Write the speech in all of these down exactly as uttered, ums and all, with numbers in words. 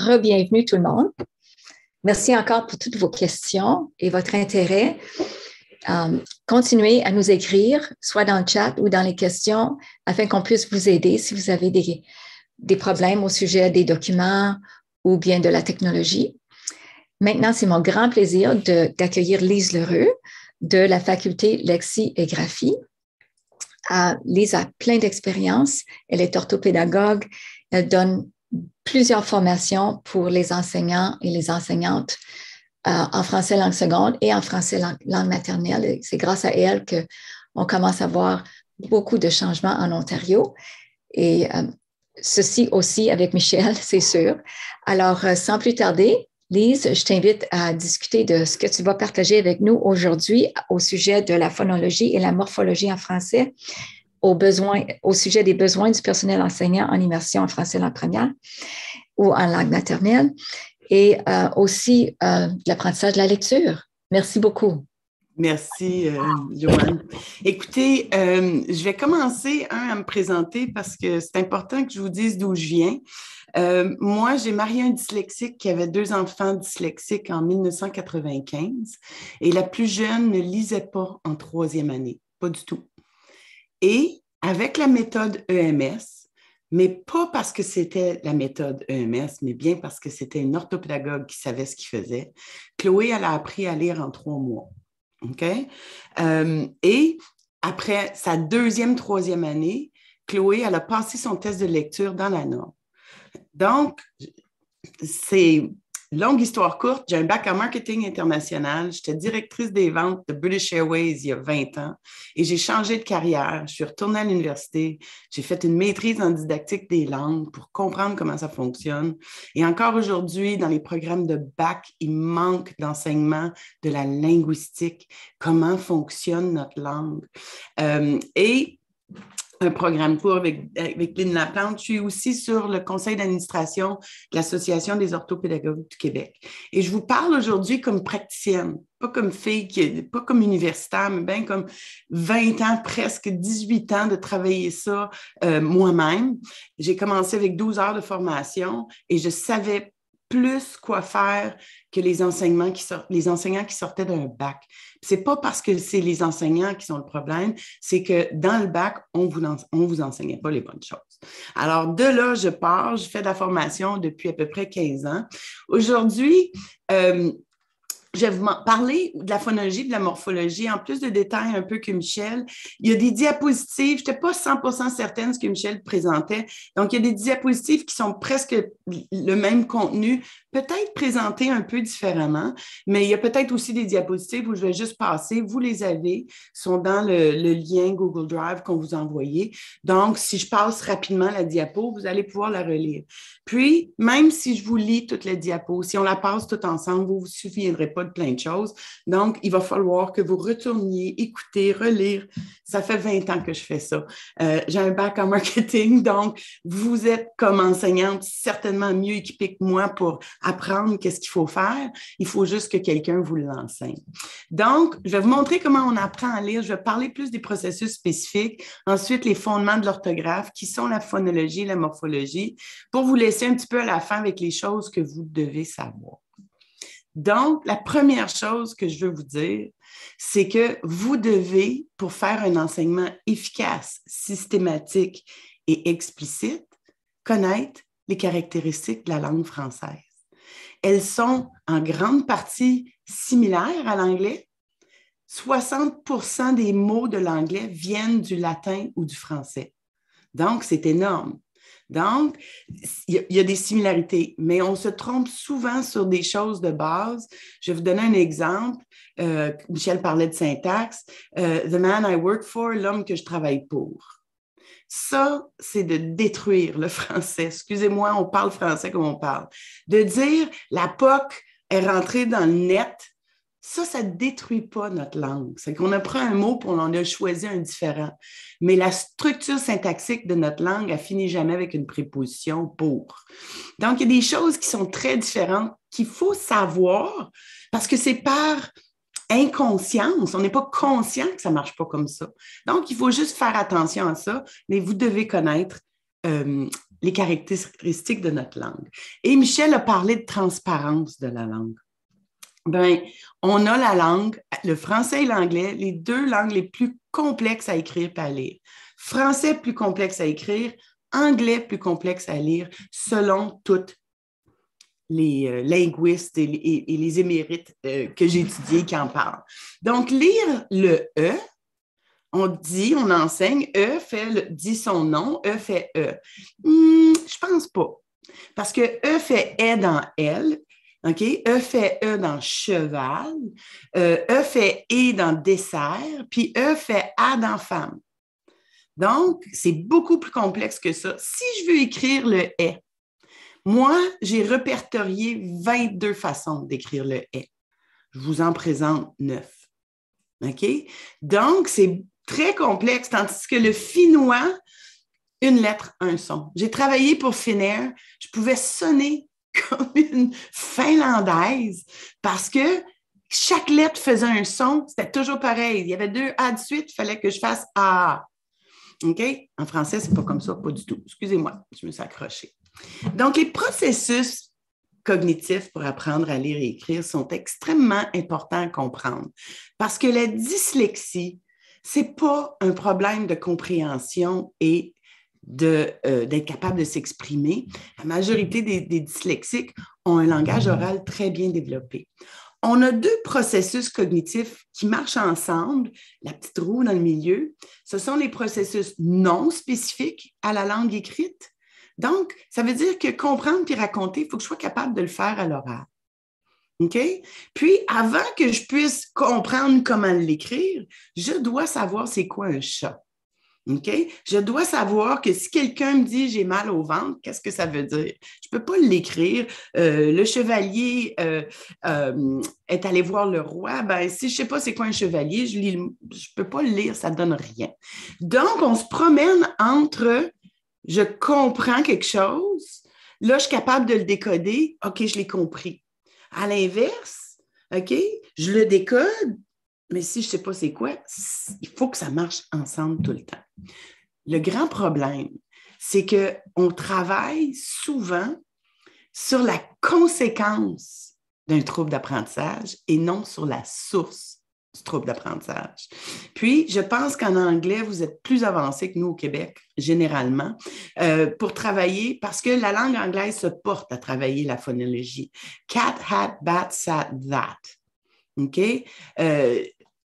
re-bienvenue tout le monde. Merci encore pour toutes vos questions et votre intérêt. Um, continuez à nous écrire, soit dans le chat ou dans les questions, afin qu'on puisse vous aider si vous avez des, des problèmes au sujet des documents ou bien de la technologie. Maintenant, c'est mon grand plaisir de, d'accueillir Lise Lheureux de la faculté Lexie et Graphie. Uh, Lise a plein d'expérience. Elle est orthopédagogue. Elle donne plusieurs formations pour les enseignants et les enseignantes euh, en français langue seconde et en français langue, langue maternelle. Et c'est grâce à elle qu'on commence à voir beaucoup de changements en Ontario. Et euh, ceci aussi avec Michel, c'est sûr. Alors, euh, sans plus tarder, Lise, je t'invite à discuter de ce que tu vas partager avec nous aujourd'hui au sujet de la phonologie et la morphologie en français, au, besoin, au sujet des besoins du personnel enseignant en immersion en français langue première ou en langue maternelle, et euh, aussi euh, l'apprentissage de la lecture. Merci beaucoup. Merci, euh, Joanne. Écoutez, euh, je vais commencer un, à me présenter parce que c'est important que je vous dise d'où je viens. Euh, moi, j'ai marié un dyslexique qui avait deux enfants dyslexiques en mille neuf cent quatre-vingt-quinze et la plus jeune ne lisait pas en troisième année, pas du tout. Et avec la méthode E M S, mais pas parce que c'était la méthode E M S, mais bien parce que c'était une orthopédagogue qui savait ce qu'il faisait, Chloé, elle a appris à lire en trois mois. OK? Euh, et après sa deuxième, troisième année, Chloé, elle a passé son test de lecture dans la norme. Donc, c'est longue histoire courte, j'ai un bac en marketing international, j'étais directrice des ventes de British Airways il y a vingt ans et j'ai changé de carrière, je suis retournée à l'université, j'ai fait une maîtrise en didactique des langues pour comprendre comment ça fonctionne et encore aujourd'hui, dans les programmes de bac, il manque d'enseignement de la linguistique, comment fonctionne notre langue. Euh, et un programme court avec, avec Lynn Laplante. Je suis aussi sur le conseil d'administration de l'Association des orthopédagogues du Québec. Et je vous parle aujourd'hui comme praticienne, pas comme fille, qui est, pas comme universitaire, mais bien comme vingt ans, presque dix-huit ans de travailler ça euh, moi-même. J'ai commencé avec douze heures de formation et je savais plus quoi faire que les enseignements qui sortent, les enseignants qui sortaient d'un bac. C'est pas parce que c'est les enseignants qui sont le problème, c'est que dans le bac, on vous, on vous enseignait pas les bonnes choses. Alors, de là, je pars, je fais de la formation depuis à peu près quinze ans. Aujourd'hui, euh, je vais vous parler de la phonologie, de la morphologie, en plus de détails un peu que Michel. Il y a des diapositives, je n'étais pas cent pour cent certaine de ce que Michel présentait. Donc, il y a des diapositives qui sont presque le même contenu, peut-être présentés un peu différemment, mais il y a peut-être aussi des diapositives où je vais juste passer. Vous les avez, sont dans le, le lien Google Drive qu'on vous a envoyé. Donc, si je passe rapidement la diapo, vous allez pouvoir la relire. Puis, même si je vous lis toute la diapo, si on la passe tout ensemble, vous ne vous souviendrez pas de plein de choses. Donc, il va falloir que vous retourniez, écouter, relire. Ça fait vingt ans que je fais ça. Euh, j'ai un bac en marketing, donc vous êtes comme enseignante certainement mieux équipée que moi pour apprendre qu'est-ce qu'il faut faire. Il faut juste que quelqu'un vous l'enseigne. Donc, je vais vous montrer comment on apprend à lire. Je vais parler plus des processus spécifiques. Ensuite, les fondements de l'orthographe, qui sont la phonologie et la morphologie, pour vous laisser un petit peu à la fin avec les choses que vous devez savoir. Donc, la première chose que je veux vous dire, c'est que vous devez, pour faire un enseignement efficace, systématique et explicite, connaître les caractéristiques de la langue française. Elles sont en grande partie similaires à l'anglais. soixante pour cent des mots de l'anglais viennent du latin ou du français. Donc, c'est énorme. Donc, il y, y a des similarités, mais on se trompe souvent sur des choses de base. Je vais vous donner un exemple. Euh, Michel parlait de syntaxe. Euh, The man I work for, l'homme que je travaille pour. Ça, c'est de détruire le français. Excusez-moi, on parle français comme on parle. De dire la P O C est rentrée dans le net, ça, ça ne détruit pas notre langue. C'est qu'on a pris un mot et on en a choisi un différent. Mais la structure syntaxique de notre langue, elle finit jamais avec une préposition « pour ». Donc, il y a des choses qui sont très différentes qu'il faut savoir parce que c'est par inconscience. On n'est pas conscient que ça ne marche pas comme ça. Donc, il faut juste faire attention à ça, mais vous devez connaître euh, les caractéristiques de notre langue. Et Michel a parlé de transparence de la langue. Ben, on a la langue, le français et l'anglais, les deux langues les plus complexes à écrire et à lire. Français plus complexe à écrire, anglais plus complexe à lire, selon toutes les euh, linguistes et, et, et les émérites euh, que j'ai étudiés qui en parlent. Donc, lire le E, on dit, on enseigne, E fait le, dit son nom, E fait E. Hmm, je pense pas. Parce que E fait E dans elle, OK? E fait E dans cheval, euh, E fait E dans dessert, puis E fait A dans femme. Donc, c'est beaucoup plus complexe que ça. Si je veux écrire le « est », moi, j'ai répertorié vingt-deux façons d'écrire le « est ». Je vous en présente neuf. OK? Donc, c'est très complexe, tandis que le finnois, une lettre, un son. J'ai travaillé pour Finnair, je pouvais sonner comme une Finlandaise parce que chaque lettre faisait un son, c'était toujours pareil. Il y avait deux A de suite, il fallait que je fasse A. OK? En français, c'est pas comme ça, pas du tout. Excusez-moi, je me suis accrochée. Donc, les processus cognitifs pour apprendre à lire et écrire sont extrêmement importants à comprendre parce que la dyslexie, c'est pas un problème de compréhension et de, euh, d'être capable de s'exprimer. La majorité des, des dyslexiques ont un langage oral très bien développé. On a deux processus cognitifs qui marchent ensemble, la petite roue dans le milieu. Ce sont les processus non spécifiques à la langue écrite. Donc, ça veut dire que comprendre puis raconter, il faut que je sois capable de le faire à l'oral. OK? Puis, avant que je puisse comprendre comment l'écrire, je dois savoir c'est quoi un chat. OK? Je dois savoir que si quelqu'un me dit « j'ai mal au ventre », qu'est-ce que ça veut dire? Je ne peux pas l'écrire. Euh, le chevalier euh, euh, est allé voir le roi. Ben, si je ne sais pas c'est quoi un chevalier, je ne peux pas le lire, ça ne donne rien. Donc, on se promène entre « je comprends quelque chose », là, je suis capable de le décoder. « OK, je l'ai compris ». À l'inverse, OK, je le décode, mais si je ne sais pas c'est quoi, il faut que ça marche ensemble tout le temps. Le grand problème, c'est qu'on travaille souvent sur la conséquence d'un trouble d'apprentissage et non sur la source du trouble d'apprentissage. Puis, je pense qu'en anglais, vous êtes plus avancé que nous au Québec, généralement, euh, pour travailler, parce que la langue anglaise se porte à travailler la phonologie. Cat, hat, bat, sat, that. OK? Euh,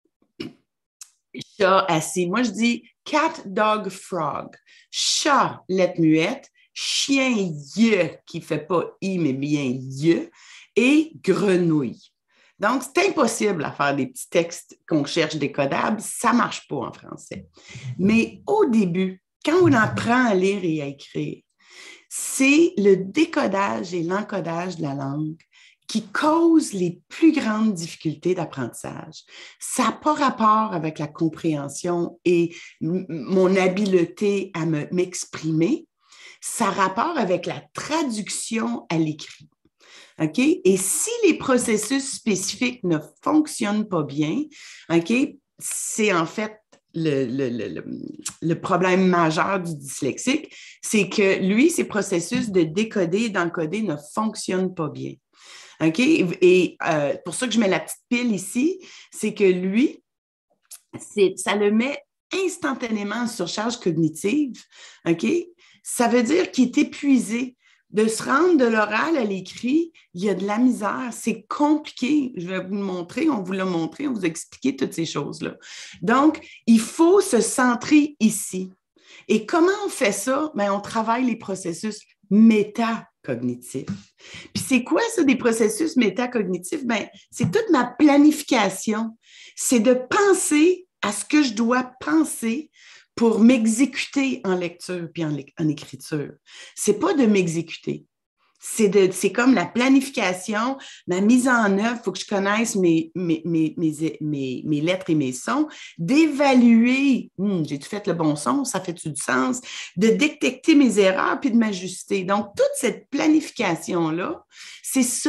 chat, assis. Moi, je dis cat, dog, frog. Chat, lettre muette. Chien, ye, qui ne fait pas i, mais bien ye. Et grenouille. Donc, c'est impossible à faire des petits textes qu'on cherche décodables. Ça ne marche pas en français. Mais au début, quand on apprend à lire et à écrire, c'est le décodage et l'encodage de la langue qui causent les plus grandes difficultés d'apprentissage. Ça n'a pas rapport avec la compréhension et m- mon habileté à me, m'exprimer. Ça a rapport avec la traduction à l'écrit. OK? Et si les processus spécifiques ne fonctionnent pas bien, OK, c'est en fait le, le, le, le problème majeur du dyslexique, c'est que lui, ses processus de décoder et d'encoder ne fonctionnent pas bien. OK? Et euh, pour ça que je mets la petite pile ici, c'est que lui, c'est, ça le met instantanément en surcharge cognitive. OK? Ça veut dire qu'il est épuisé. De se rendre de l'oral à l'écrit, il y a de la misère, c'est compliqué. Je vais vous le montrer, on vous l'a montré, on vous a expliqué toutes ces choses-là. Donc, il faut se centrer ici. Et comment on fait ça? Bien, on travaille les processus métacognitifs. Puis c'est quoi ça, des processus métacognitifs? Bien, c'est toute ma planification. C'est de penser à ce que je dois penser pour m'exécuter en lecture puis en, en écriture. C'est pas de m'exécuter. C'est, de, c'est comme la planification, ma mise en œuvre, il faut que je connaisse mes, mes, mes, mes, mes, mes lettres et mes sons, d'évaluer, hum, j'ai-tu fait le bon son, ça fait-tu du sens, de détecter mes erreurs puis de m'ajuster. Donc, toute cette planification-là, c'est ça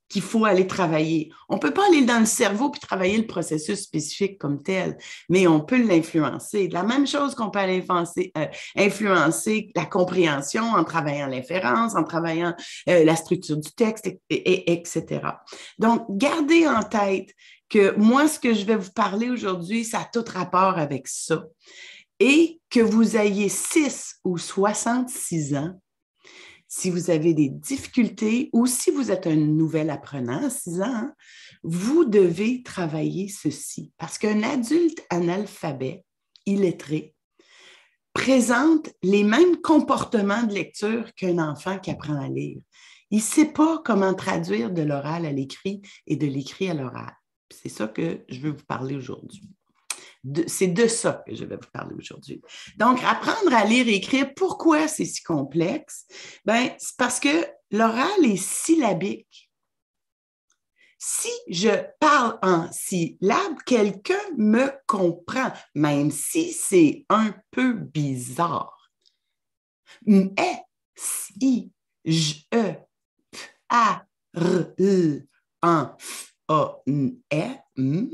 qu'il faut aller travailler. On ne peut pas aller dans le cerveau puis travailler le processus spécifique comme tel, mais on peut l'influencer. La même chose qu'on peut aller influencer, euh, influencer la compréhension en travaillant l'inférence, en travaillant euh, la structure du texte, et, et, et cetera. Donc, gardez en tête que moi, ce que je vais vous parler aujourd'hui, ça a tout rapport avec ça. Et que vous ayez six ou soixante-six ans, si vous avez des difficultés ou si vous êtes un nouvel apprenant à six ans, hein, vous devez travailler ceci. Parce qu'un adulte analphabète, illettré, présente les mêmes comportements de lecture qu'un enfant qui apprend à lire. Il ne sait pas comment traduire de l'oral à l'écrit et de l'écrit à l'oral. C'est ça que je veux vous parler aujourd'hui. De, c'est de ça que je vais vous parler aujourd'hui. Donc, apprendre à lire et écrire, pourquoi c'est si complexe? Bien, c'est parce que l'oral est syllabique. Si je parle en syllabes, quelqu'un me comprend, même si c'est un peu bizarre. M, E, si, j, e, p, a, r, l, en, f, a, n, e, m.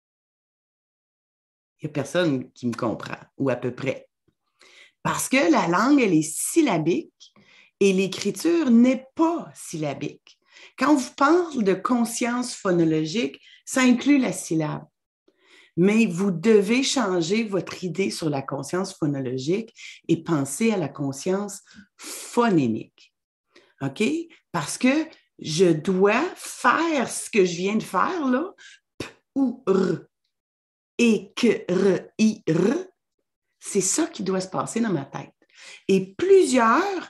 Il n'y a personne qui me comprend, ou à peu près. Parce que la langue, elle est syllabique et l'écriture n'est pas syllabique. Quand on vous parle de conscience phonologique, ça inclut la syllabe. Mais vous devez changer votre idée sur la conscience phonologique et penser à la conscience phonémique. OK? Parce que je dois faire ce que je viens de faire, là, p ou r. Et que, r, i, r, c'est ça qui doit se passer dans ma tête. Et plusieurs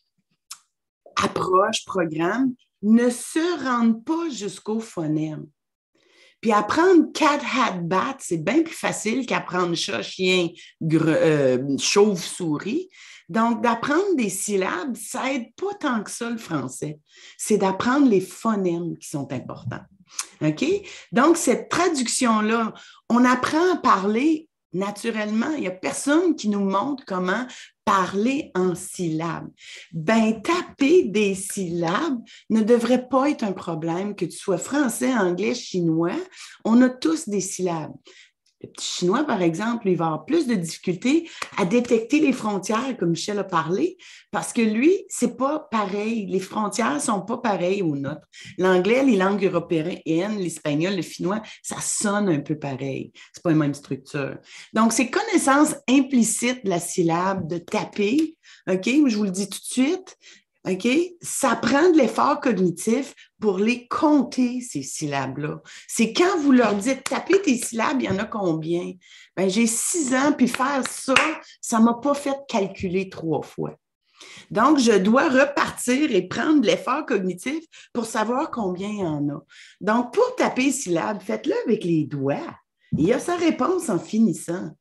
approches, programmes, ne se rendent pas jusqu'au phonème. Puis apprendre cat, hat, bat, c'est bien plus facile qu'apprendre chat, chien, euh, chauve-souris. Donc, d'apprendre des syllabes, ça n'aide pas tant que ça le français. C'est d'apprendre les phonèmes qui sont importants. OK? Donc, cette traduction-là, on apprend à parler naturellement. Il n'y a personne qui nous montre comment parler en syllabes. Ben, taper des syllabes ne devrait pas être un problème, que tu sois français, anglais, chinois. On a tous des syllabes. Le petit chinois, par exemple, il va avoir plus de difficultés à détecter les frontières, comme Michel a parlé, parce que lui, c'est pas pareil. Les frontières sont pas pareilles aux nôtres. L'anglais, les langues européennes, l'espagnol, le finnois, ça sonne un peu pareil. C'est pas la même structure. Donc, ces connaissances implicites de la syllabe, de taper, OK, je vous le dis tout de suite, OK? Ça prend de l'effort cognitif pour les compter, ces syllabes-là. C'est quand vous leur dites, tapez tes syllabes, il y en a combien? Bien, j'ai six ans, puis faire ça, ça ne m'a pas fait calculer trois fois. Donc, je dois repartir et prendre de l'effort cognitif pour savoir combien il y en a. Donc, pour taper syllabes, faites-le avec les doigts. Il y a sa réponse en finissant.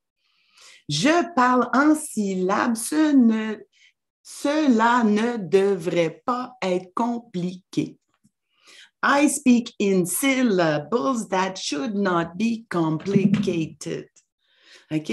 Je parle en syllabes, ce ne... Cela ne devrait pas être compliqué. I speak in syllables that should not be complicated. OK?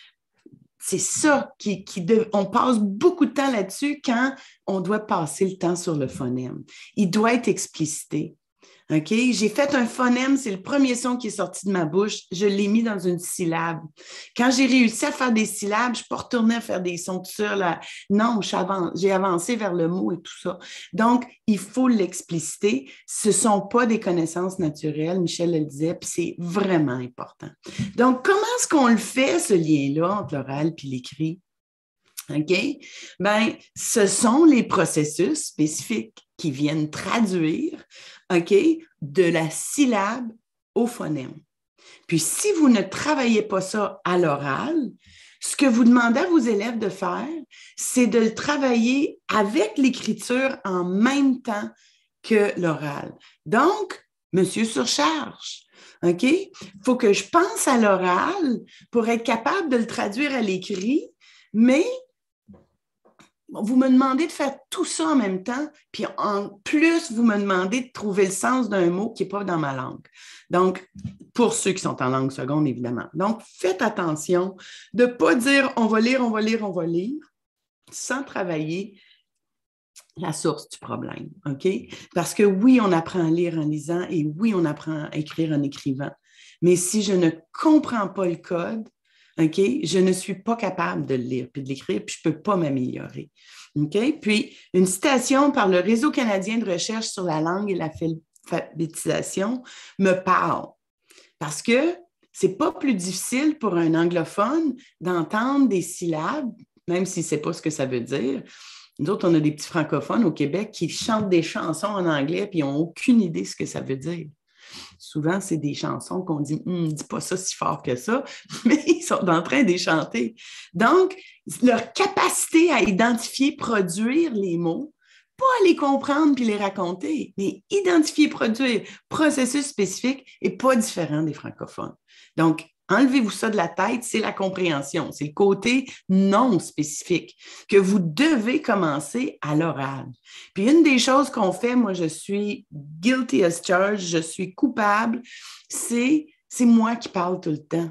C'est ça qui, qui de, on passe beaucoup de temps là-dessus quand on doit passer le temps sur le phonème. Il doit être explicité. OK? J'ai fait un phonème, c'est le premier son qui est sorti de ma bouche. Je l'ai mis dans une syllabe. Quand j'ai réussi à faire des syllabes, je ne suis pas retournée à faire des sons tout seul. Là. Non, j'ai avancé vers le mot et tout ça. Donc, il faut l'expliciter. Ce ne sont pas des connaissances naturelles, Michel le disait, puis c'est vraiment important. Donc, comment est-ce qu'on le fait, ce lien-là entre l'oral et l'écrit? OK? Bien, ce sont les processus spécifiques qui viennent traduire, OK, de la syllabe au phonème. Puis, si vous ne travaillez pas ça à l'oral, ce que vous demandez à vos élèves de faire, c'est de le travailler avec l'écriture en même temps que l'oral. Donc, monsieur surcharge. OK? Il faut que je pense à l'oral pour être capable de le traduire à l'écrit, mais vous me demandez de faire tout ça en même temps, puis en plus, vous me demandez de trouver le sens d'un mot qui n'est pas dans ma langue. Donc, pour ceux qui sont en langue seconde, évidemment. Donc, faites attention de ne pas dire « on va lire, on va lire, on va lire » sans travailler la source du problème, OK? Parce que oui, on apprend à lire en lisant et oui, on apprend à écrire en écrivant. Mais si je ne comprends pas le code, OK, je ne suis pas capable de le lire puis de l'écrire, puis je ne peux pas m'améliorer. OK? Puis, une citation par le Réseau canadien de recherche sur la langue et l'alphabétisation me parle. Parce que c'est pas plus difficile pour un anglophone d'entendre des syllabes, même s'il ne sait pas ce que ça veut dire. Nous autres, on a des petits francophones au Québec qui chantent des chansons en anglais puis ils n'ont aucune idée de ce que ça veut dire. Souvent, c'est des chansons qu'on dit hm, « dis pas ça si fort que ça », mais ils sont en train de les chanter. Donc, leur capacité à identifier, produire les mots, pas à les comprendre puis les raconter, mais identifier, produire, processus spécifique n'est pas différent des francophones. Donc, enlevez-vous ça de la tête, c'est la compréhension, c'est le côté non spécifique que vous devez commencer à l'oral. Puis une des choses qu'on fait, moi je suis guilty as charged, je suis coupable, c'est, c'est moi qui parle tout le temps.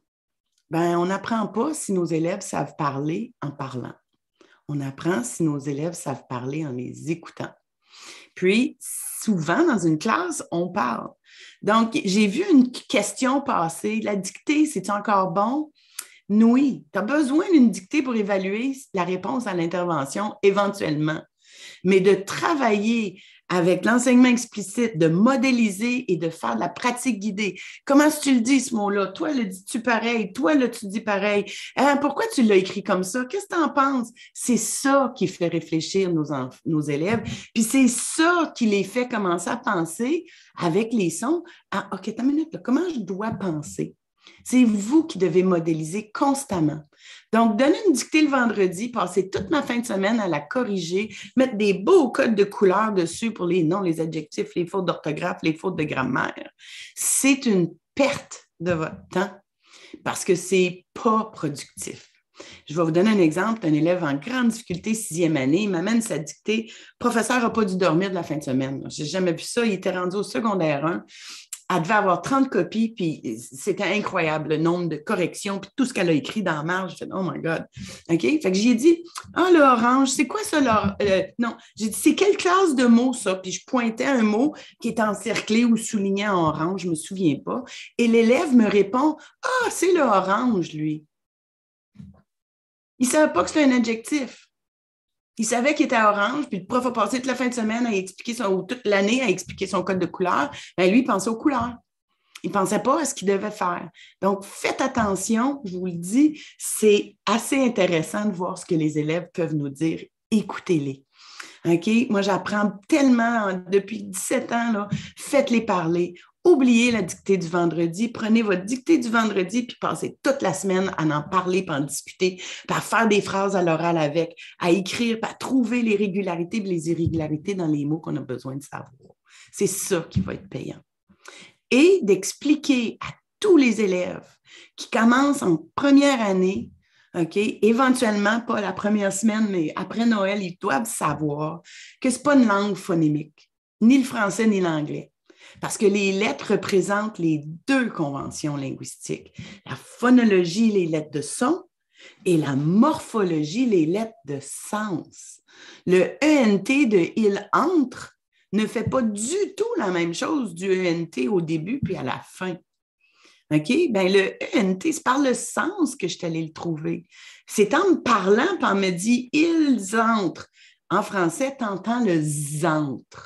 Ben, on n'apprend pas si nos élèves savent parler en parlant. On apprend si nos élèves savent parler en les écoutant. Puis, souvent, dans une classe, on parle. Donc, j'ai vu une question passer. La dictée, c'est-tu encore bon? Oui, tu as besoin d'une dictée pour évaluer la réponse à l'intervention éventuellement. Mais de travailler avec l'enseignement explicite, de modéliser et de faire de la pratique guidée. Comment est-ce que tu le dis, ce mot-là? Toi, le dis-tu pareil? Toi, là, tu dis pareil. Hein, pourquoi tu l'as écrit comme ça? Qu'est-ce que tu en penses? C'est ça qui fait réfléchir nos, enf- nos élèves. Puis c'est ça qui les fait commencer à penser avec les sons. Ah, OK, attends une minute, là, comment je dois penser? C'est vous qui devez modéliser constamment. Donc, donner une dictée le vendredi, passer toute ma fin de semaine à la corriger, mettre des beaux codes de couleurs dessus pour les noms, les adjectifs, les fautes d'orthographe, les fautes de grammaire, c'est une perte de votre temps parce que c'est pas productif. Je vais vous donner un exemple. Un élève en grande difficulté, sixième année, il m'amène sa dictée. Le professeur n'a pas dû dormir de la fin de semaine. Je n'ai jamais vu ça. Il était rendu au secondaire un. Elle devait avoir trente copies, puis c'était incroyable, le nombre de corrections, puis tout ce qu'elle a écrit dans la marge. J'ai fait « Oh my God! » OK? Fait que j'ai dit « Ah, le orange, c'est quoi ça, l'orange? Euh, » Non, j'ai dit « C'est quelle classe de mots, ça? » Puis je pointais un mot qui est encerclé ou souligné en orange, je ne me souviens pas. Et l'élève me répond « Ah, c'est le orange, lui. » Il ne savait pas que c'était un adjectif. Il savait qu'il était orange, puis le prof a passé toute la fin de semaine à expliquer son, ou toute l'année à expliquer son code de couleur. Bien, lui, il pensait aux couleurs. Il ne pensait pas à ce qu'il devait faire. Donc, faites attention, je vous le dis, c'est assez intéressant de voir ce que les élèves peuvent nous dire. Écoutez-les. OK? Moi, j'apprends tellement depuis dix-sept ans, là, faites-les parler. Oubliez la dictée du vendredi, prenez votre dictée du vendredi puis passez toute la semaine à en parler, puis à en discuter, puis à faire des phrases à l'oral avec, à écrire, puis à trouver les régularités et les irrégularités dans les mots qu'on a besoin de savoir. C'est ça qui va être payant. Et d'expliquer à tous les élèves qui commencent en première année, OK, éventuellement, pas la première semaine, mais après Noël, ils doivent savoir que ce n'est pas une langue phonémique, ni le français ni l'anglais. Parce que les lettres représentent les deux conventions linguistiques. La phonologie, les lettres de son, et la morphologie, les lettres de sens. Le E N T de « il entre » ne fait pas du tout la même chose du E N T au début puis à la fin. OK? Bien, le E N T, c'est par le sens que je suis allée le trouver. C'est en me parlant, puis en me dit « ils entrent ». En français, tu entends le « zentre ».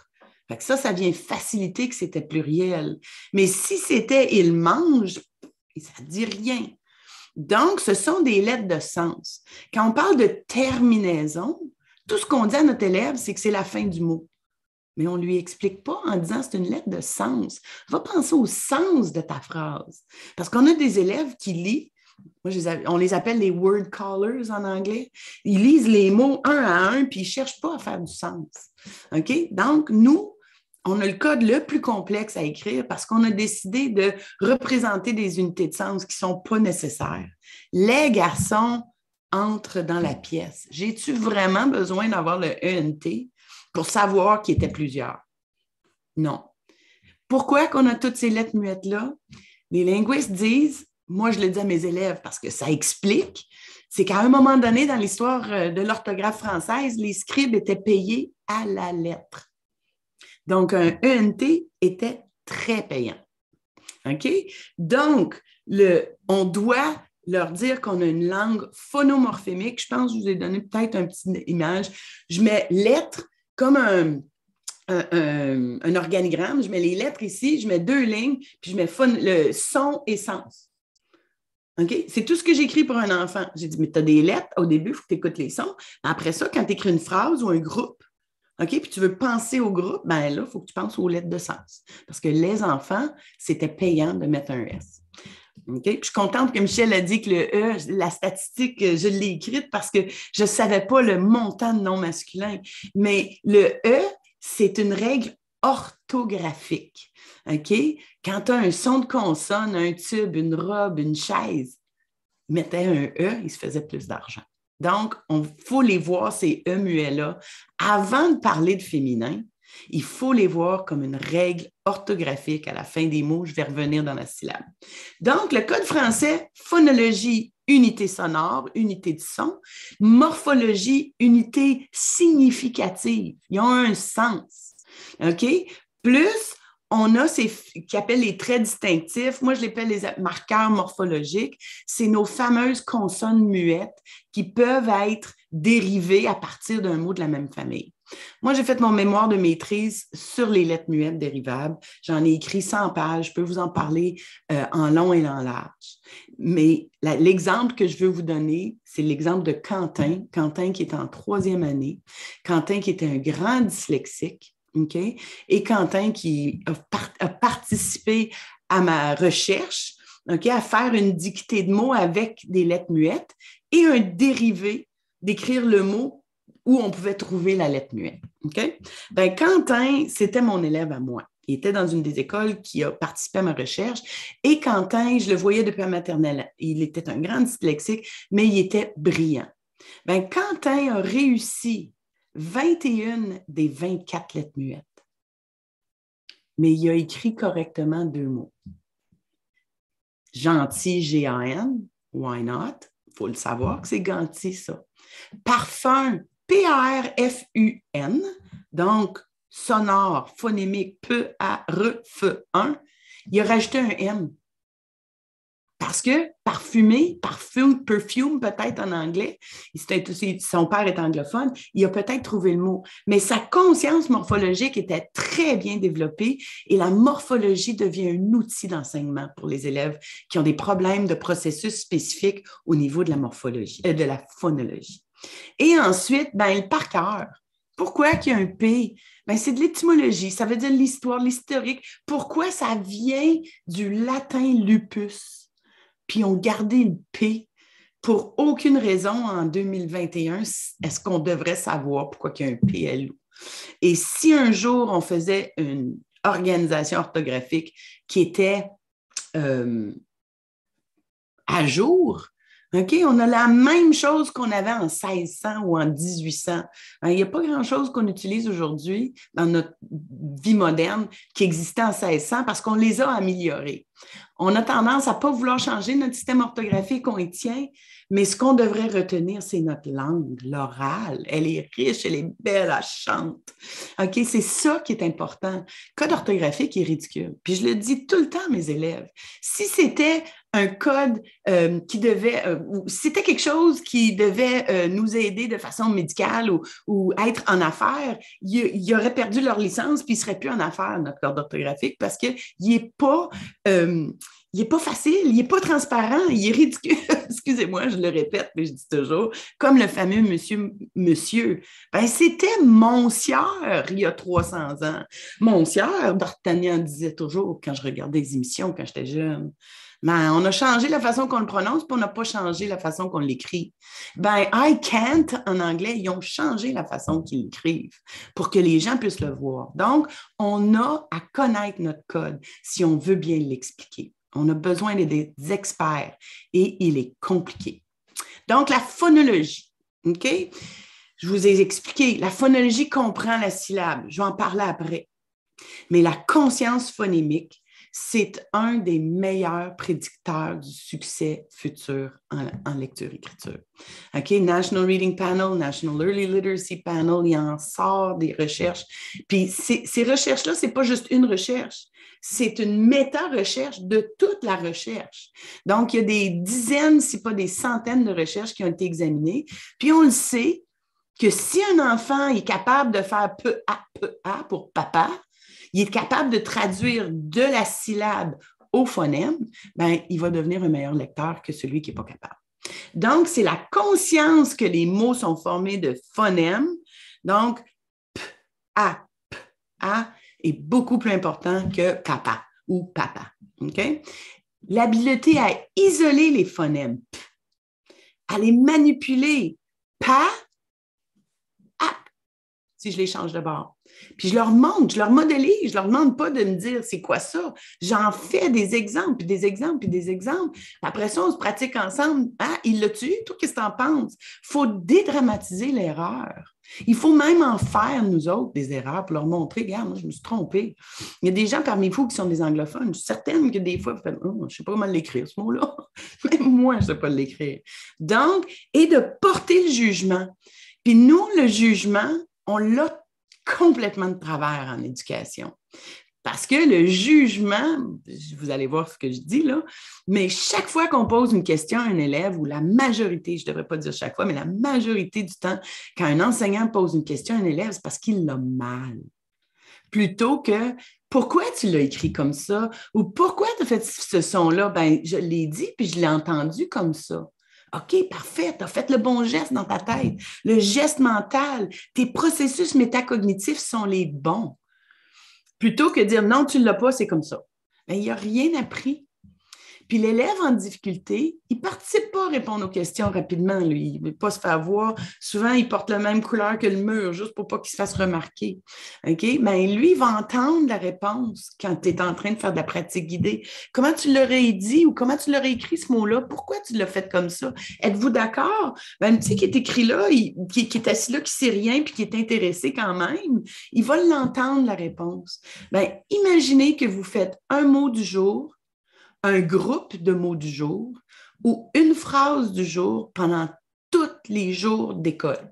Fait que ça, ça vient faciliter que c'était pluriel. Mais si c'était « il mange », ça ne dit rien. Donc, ce sont des lettres de sens. Quand on parle de terminaison, tout ce qu'on dit à notre élève, c'est que c'est la fin du mot. Mais on ne lui explique pas en disant c'est une lettre de sens. Va penser au sens de ta phrase. Parce qu'on a des élèves qui lisent, moi, je les, on les appelle les word callers en anglais. Ils lisent les mots un à un, puis ils ne cherchent pas à faire du sens. OK? Donc, nous, on a le code le plus complexe à écrire parce qu'on a décidé de représenter des unités de sens qui ne sont pas nécessaires. Les garçons entrent dans la pièce. J'ai-tu vraiment besoin d'avoir le E N T pour savoir qu'il était plusieurs? Non. Pourquoi qu'on a toutes ces lettres muettes-là? Les linguistes disent, moi je le dis à mes élèves parce que ça explique, c'est qu'à un moment donné dans l'histoire de l'orthographe française, les scribes étaient payés à la lettre. Donc, un E N T était très payant. OK? Donc, le, on doit leur dire qu'on a une langue phonomorphémique. Je pense que je vous ai donné peut-être une petite image. Je mets lettres comme un, un, un, un organigramme. Je mets les lettres ici, je mets deux lignes, puis je mets phon- le son et sens. OK? C'est tout ce que j'écris pour un enfant. J'ai dit, mais tu as des lettres. Au début, il faut que tu écoutes les sons. Après ça, quand tu écris une phrase ou un groupe, OK? Puis tu veux penser au groupe, bien là, il faut que tu penses aux lettres de sens. Parce que les enfants, c'était payant de mettre un S. OK? Puis je suis contente que Michel a dit que le E, la statistique, je l'ai écrite parce que je ne savais pas le montant de nom masculin. Mais le E, c'est une règle orthographique. OK? Quand tu as un son de consonne, un tube, une robe, une chaise, mettait un E, il se faisait plus d'argent. Donc, il faut les voir, ces E muets-là. Avant de parler de féminin, il faut les voir comme une règle orthographique à la fin des mots. Je vais revenir dans la syllabe. Donc, le code français, phonologie, unité sonore, unité de son. Morphologie, unité significative. Ils ont un sens. OK? Plus, on a ces qui appellent les traits distinctifs. Moi, je les appelle les marqueurs morphologiques. C'est nos fameuses consonnes muettes qui peuvent être dérivées à partir d'un mot de la même famille. Moi, j'ai fait mon mémoire de maîtrise sur les lettres muettes dérivables. J'en ai écrit cent pages. Je peux vous en parler euh, en long et en large. Mais la, l'exemple que je veux vous donner, c'est l'exemple de Quentin. Quentin qui est en troisième année. Quentin qui était un grand dyslexique. Okay? Et Quentin qui a, par- a participé à ma recherche, okay, à faire une dictée de mots avec des lettres muettes et un dérivé d'écrire le mot où on pouvait trouver la lettre muette. Okay? Ben, Quentin, c'était mon élève à moi. Il était dans une des écoles qui a participé à ma recherche. Et Quentin, je le voyais depuis la maternelle. Il était un grand dyslexique, mais il était brillant. Ben, Quentin a réussi vingt et une des vingt-quatre lettres muettes. Mais il a écrit correctement deux mots. Gentil, G A N, why not? Il faut le savoir que c'est gentil, ça. Parfum, P A R F U N, donc sonore, phonémique, P A R F un, il a rajouté un M. Parce que parfumé, parfum, perfume peut-être en anglais, son père est anglophone, il a peut-être trouvé le mot. Mais sa conscience morphologique était très bien développée et la morphologie devient un outil d'enseignement pour les élèves qui ont des problèmes de processus spécifiques au niveau de la morphologie, euh, de la phonologie. Et ensuite, ben, le par cœur. Pourquoi qu'il y a un P? Ben, c'est de l'étymologie, ça veut dire l'histoire, l'historique. Pourquoi ça vient du latin lupus? Puis on gardé une P pour aucune raison en deux mille vingt et un. Est-ce qu'on devrait savoir pourquoi il y a un P L O? Et si un jour on faisait une organisation orthographique qui était euh, à jour, OK, on a la même chose qu'on avait en seize cents ou en dix-huit cents. Il n'y a pas grand-chose qu'on utilise aujourd'hui dans notre vie moderne qui existait en seize cents parce qu'on les a améliorés. On a tendance à ne pas vouloir changer notre système orthographique, on y tient, mais ce qu'on devrait retenir, c'est notre langue, l'oral. Elle est riche, elle est belle, elle chante. OK, c'est ça qui est important. Code orthographique est ridicule. Puis je le dis tout le temps à mes élèves. Si c'était un code euh, qui devait, euh, ou si c'était quelque chose qui devait euh, nous aider de façon médicale ou, ou être en affaires, il, il aurait perdu leur licence puis il ne serait plus en affaires, notre code orthographique, parce qu'il n'est pas... Euh, il n'est pas facile, il n'est pas transparent, il est ridicule. Excusez-moi, je le répète, mais je dis toujours, comme le fameux monsieur, monsieur. Ben, c'était Monsieur il y a trois cents ans. Monsieur, D'Artagnan disait toujours quand je regardais les émissions quand j'étais jeune. Ben, on a changé la façon qu'on le prononce, puis on n'a pas changé la façon qu'on l'écrit. Ben, I can't, en anglais, ils ont changé la façon qu'ils l'écrivent pour que les gens puissent le voir. Donc, on a à connaître notre code si on veut bien l'expliquer. On a besoin des experts et il est compliqué. Donc, la phonologie, OK? Je vous ai expliqué, la phonologie comprend la syllabe. Je vais en parler après. Mais la conscience phonémique, c'est un des meilleurs prédicteurs du succès futur en, en lecture-écriture. OK? National Reading Panel, National Early Literacy Panel, il en sort des recherches. Puis ces, ces recherches-là, ce n'est pas juste une recherche, c'est une méta-recherche de toute la recherche. Donc, il y a des dizaines, si pas des centaines de recherches qui ont été examinées. Puis on le sait que si un enfant est capable de faire peu a, peu a pour papa, il est capable de traduire de la syllabe au phonème, ben, il va devenir un meilleur lecteur que celui qui n'est pas capable. Donc, c'est la conscience que les mots sont formés de phonèmes. Donc, p, a, p, a est beaucoup plus important que papa ou papa. OK? L'habileté à isoler les phonèmes, p, à les manipuler, pa, a, si je les change de bord. Puis je leur montre, je leur modélise, je leur demande pas de me dire c'est quoi ça. J'en fais des exemples, puis des exemples, puis des exemples. Après ça, on se pratique ensemble. Ah, il l'a tué? Toi, qu'est-ce que tu en penses? Il faut dédramatiser l'erreur. Il faut même en faire, nous autres, des erreurs pour leur montrer, regarde, moi, je me suis trompée. Il y a des gens parmi vous qui sont des anglophones. Je suis certaine que des fois, vous faites, oh, je ne sais pas comment l'écrire, ce mot-là. Même moi, je ne sais pas l'écrire. Donc, et de porter le jugement. Puis nous, le jugement, on l'a complètement de travers en éducation. Parce que le jugement, vous allez voir ce que je dis là, mais chaque fois qu'on pose une question à un élève, ou la majorité, je ne devrais pas dire chaque fois, mais la majorité du temps, quand un enseignant pose une question à un élève, c'est parce qu'il l'a mal. Plutôt que « Pourquoi tu l'as écrit comme ça? » ou « Pourquoi tu as fait ce son-là? » Ben, je l'ai dit, puis je l'ai entendu comme ça. OK, parfait, tu as fait le bon geste dans ta tête. Le geste mental, tes processus métacognitifs sont les bons. Plutôt que de dire non, tu ne l'as pas, c'est comme ça. Bien, il n'y a rien appris. Puis l'élève en difficulté, il ne participe pas à répondre aux questions rapidement. Lui. Il ne veut pas se faire voir. Souvent, il porte la même couleur que le mur, juste pour pas qu'il se fasse remarquer. OK? Bien, lui, il va entendre la réponse quand tu es en train de faire de la pratique guidée. Comment tu l'aurais dit ou comment tu l'aurais écrit ce mot-là? Pourquoi tu l'as fait comme ça? Êtes-vous d'accord? Bien, tu sais, qui est écrit là, il, qui, qui est assis là, qui ne sait rien puis qui est intéressé quand même, il va l'entendre, la réponse. Bien, imaginez que vous faites un mot du jour, un groupe de mots du jour ou une phrase du jour pendant tous les jours d'école.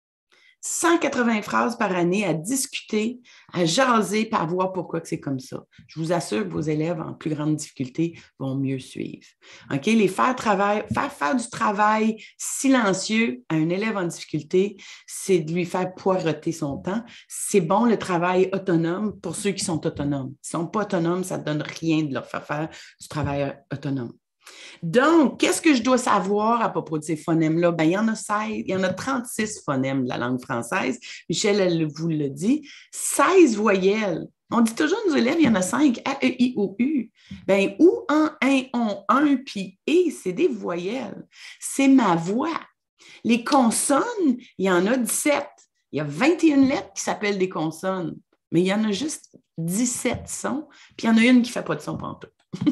cent quatre-vingts phrases par année à discuter, à jaser, puis à voir pourquoi c'est comme ça. Je vous assure que vos élèves en plus grande difficulté vont mieux suivre. OK? Les faire, travail, faire faire du travail silencieux à un élève en difficulté, c'est de lui faire poireauter son temps. C'est bon le travail autonome pour ceux qui sont autonomes. S'ils ne sont pas autonomes, ça ne donne rien de leur faire faire du travail autonome. Donc, qu'est-ce que je dois savoir à propos de ces phonèmes-là? Bien, il y en a seize, il y en a trente-six phonèmes de la langue française. Michel, elle vous le dit. seize voyelles. On dit toujours à nos élèves, il y en a cinq, A, E, I, O, U. Bien, ou, en, un, on, un, puis et, c'est des voyelles. C'est ma voix. Les consonnes, il y en a dix-sept. Il y a vingt et une lettres qui s'appellent des consonnes, mais il y en a juste dix-sept sons, puis il y en a une qui ne fait pas de son pantoute.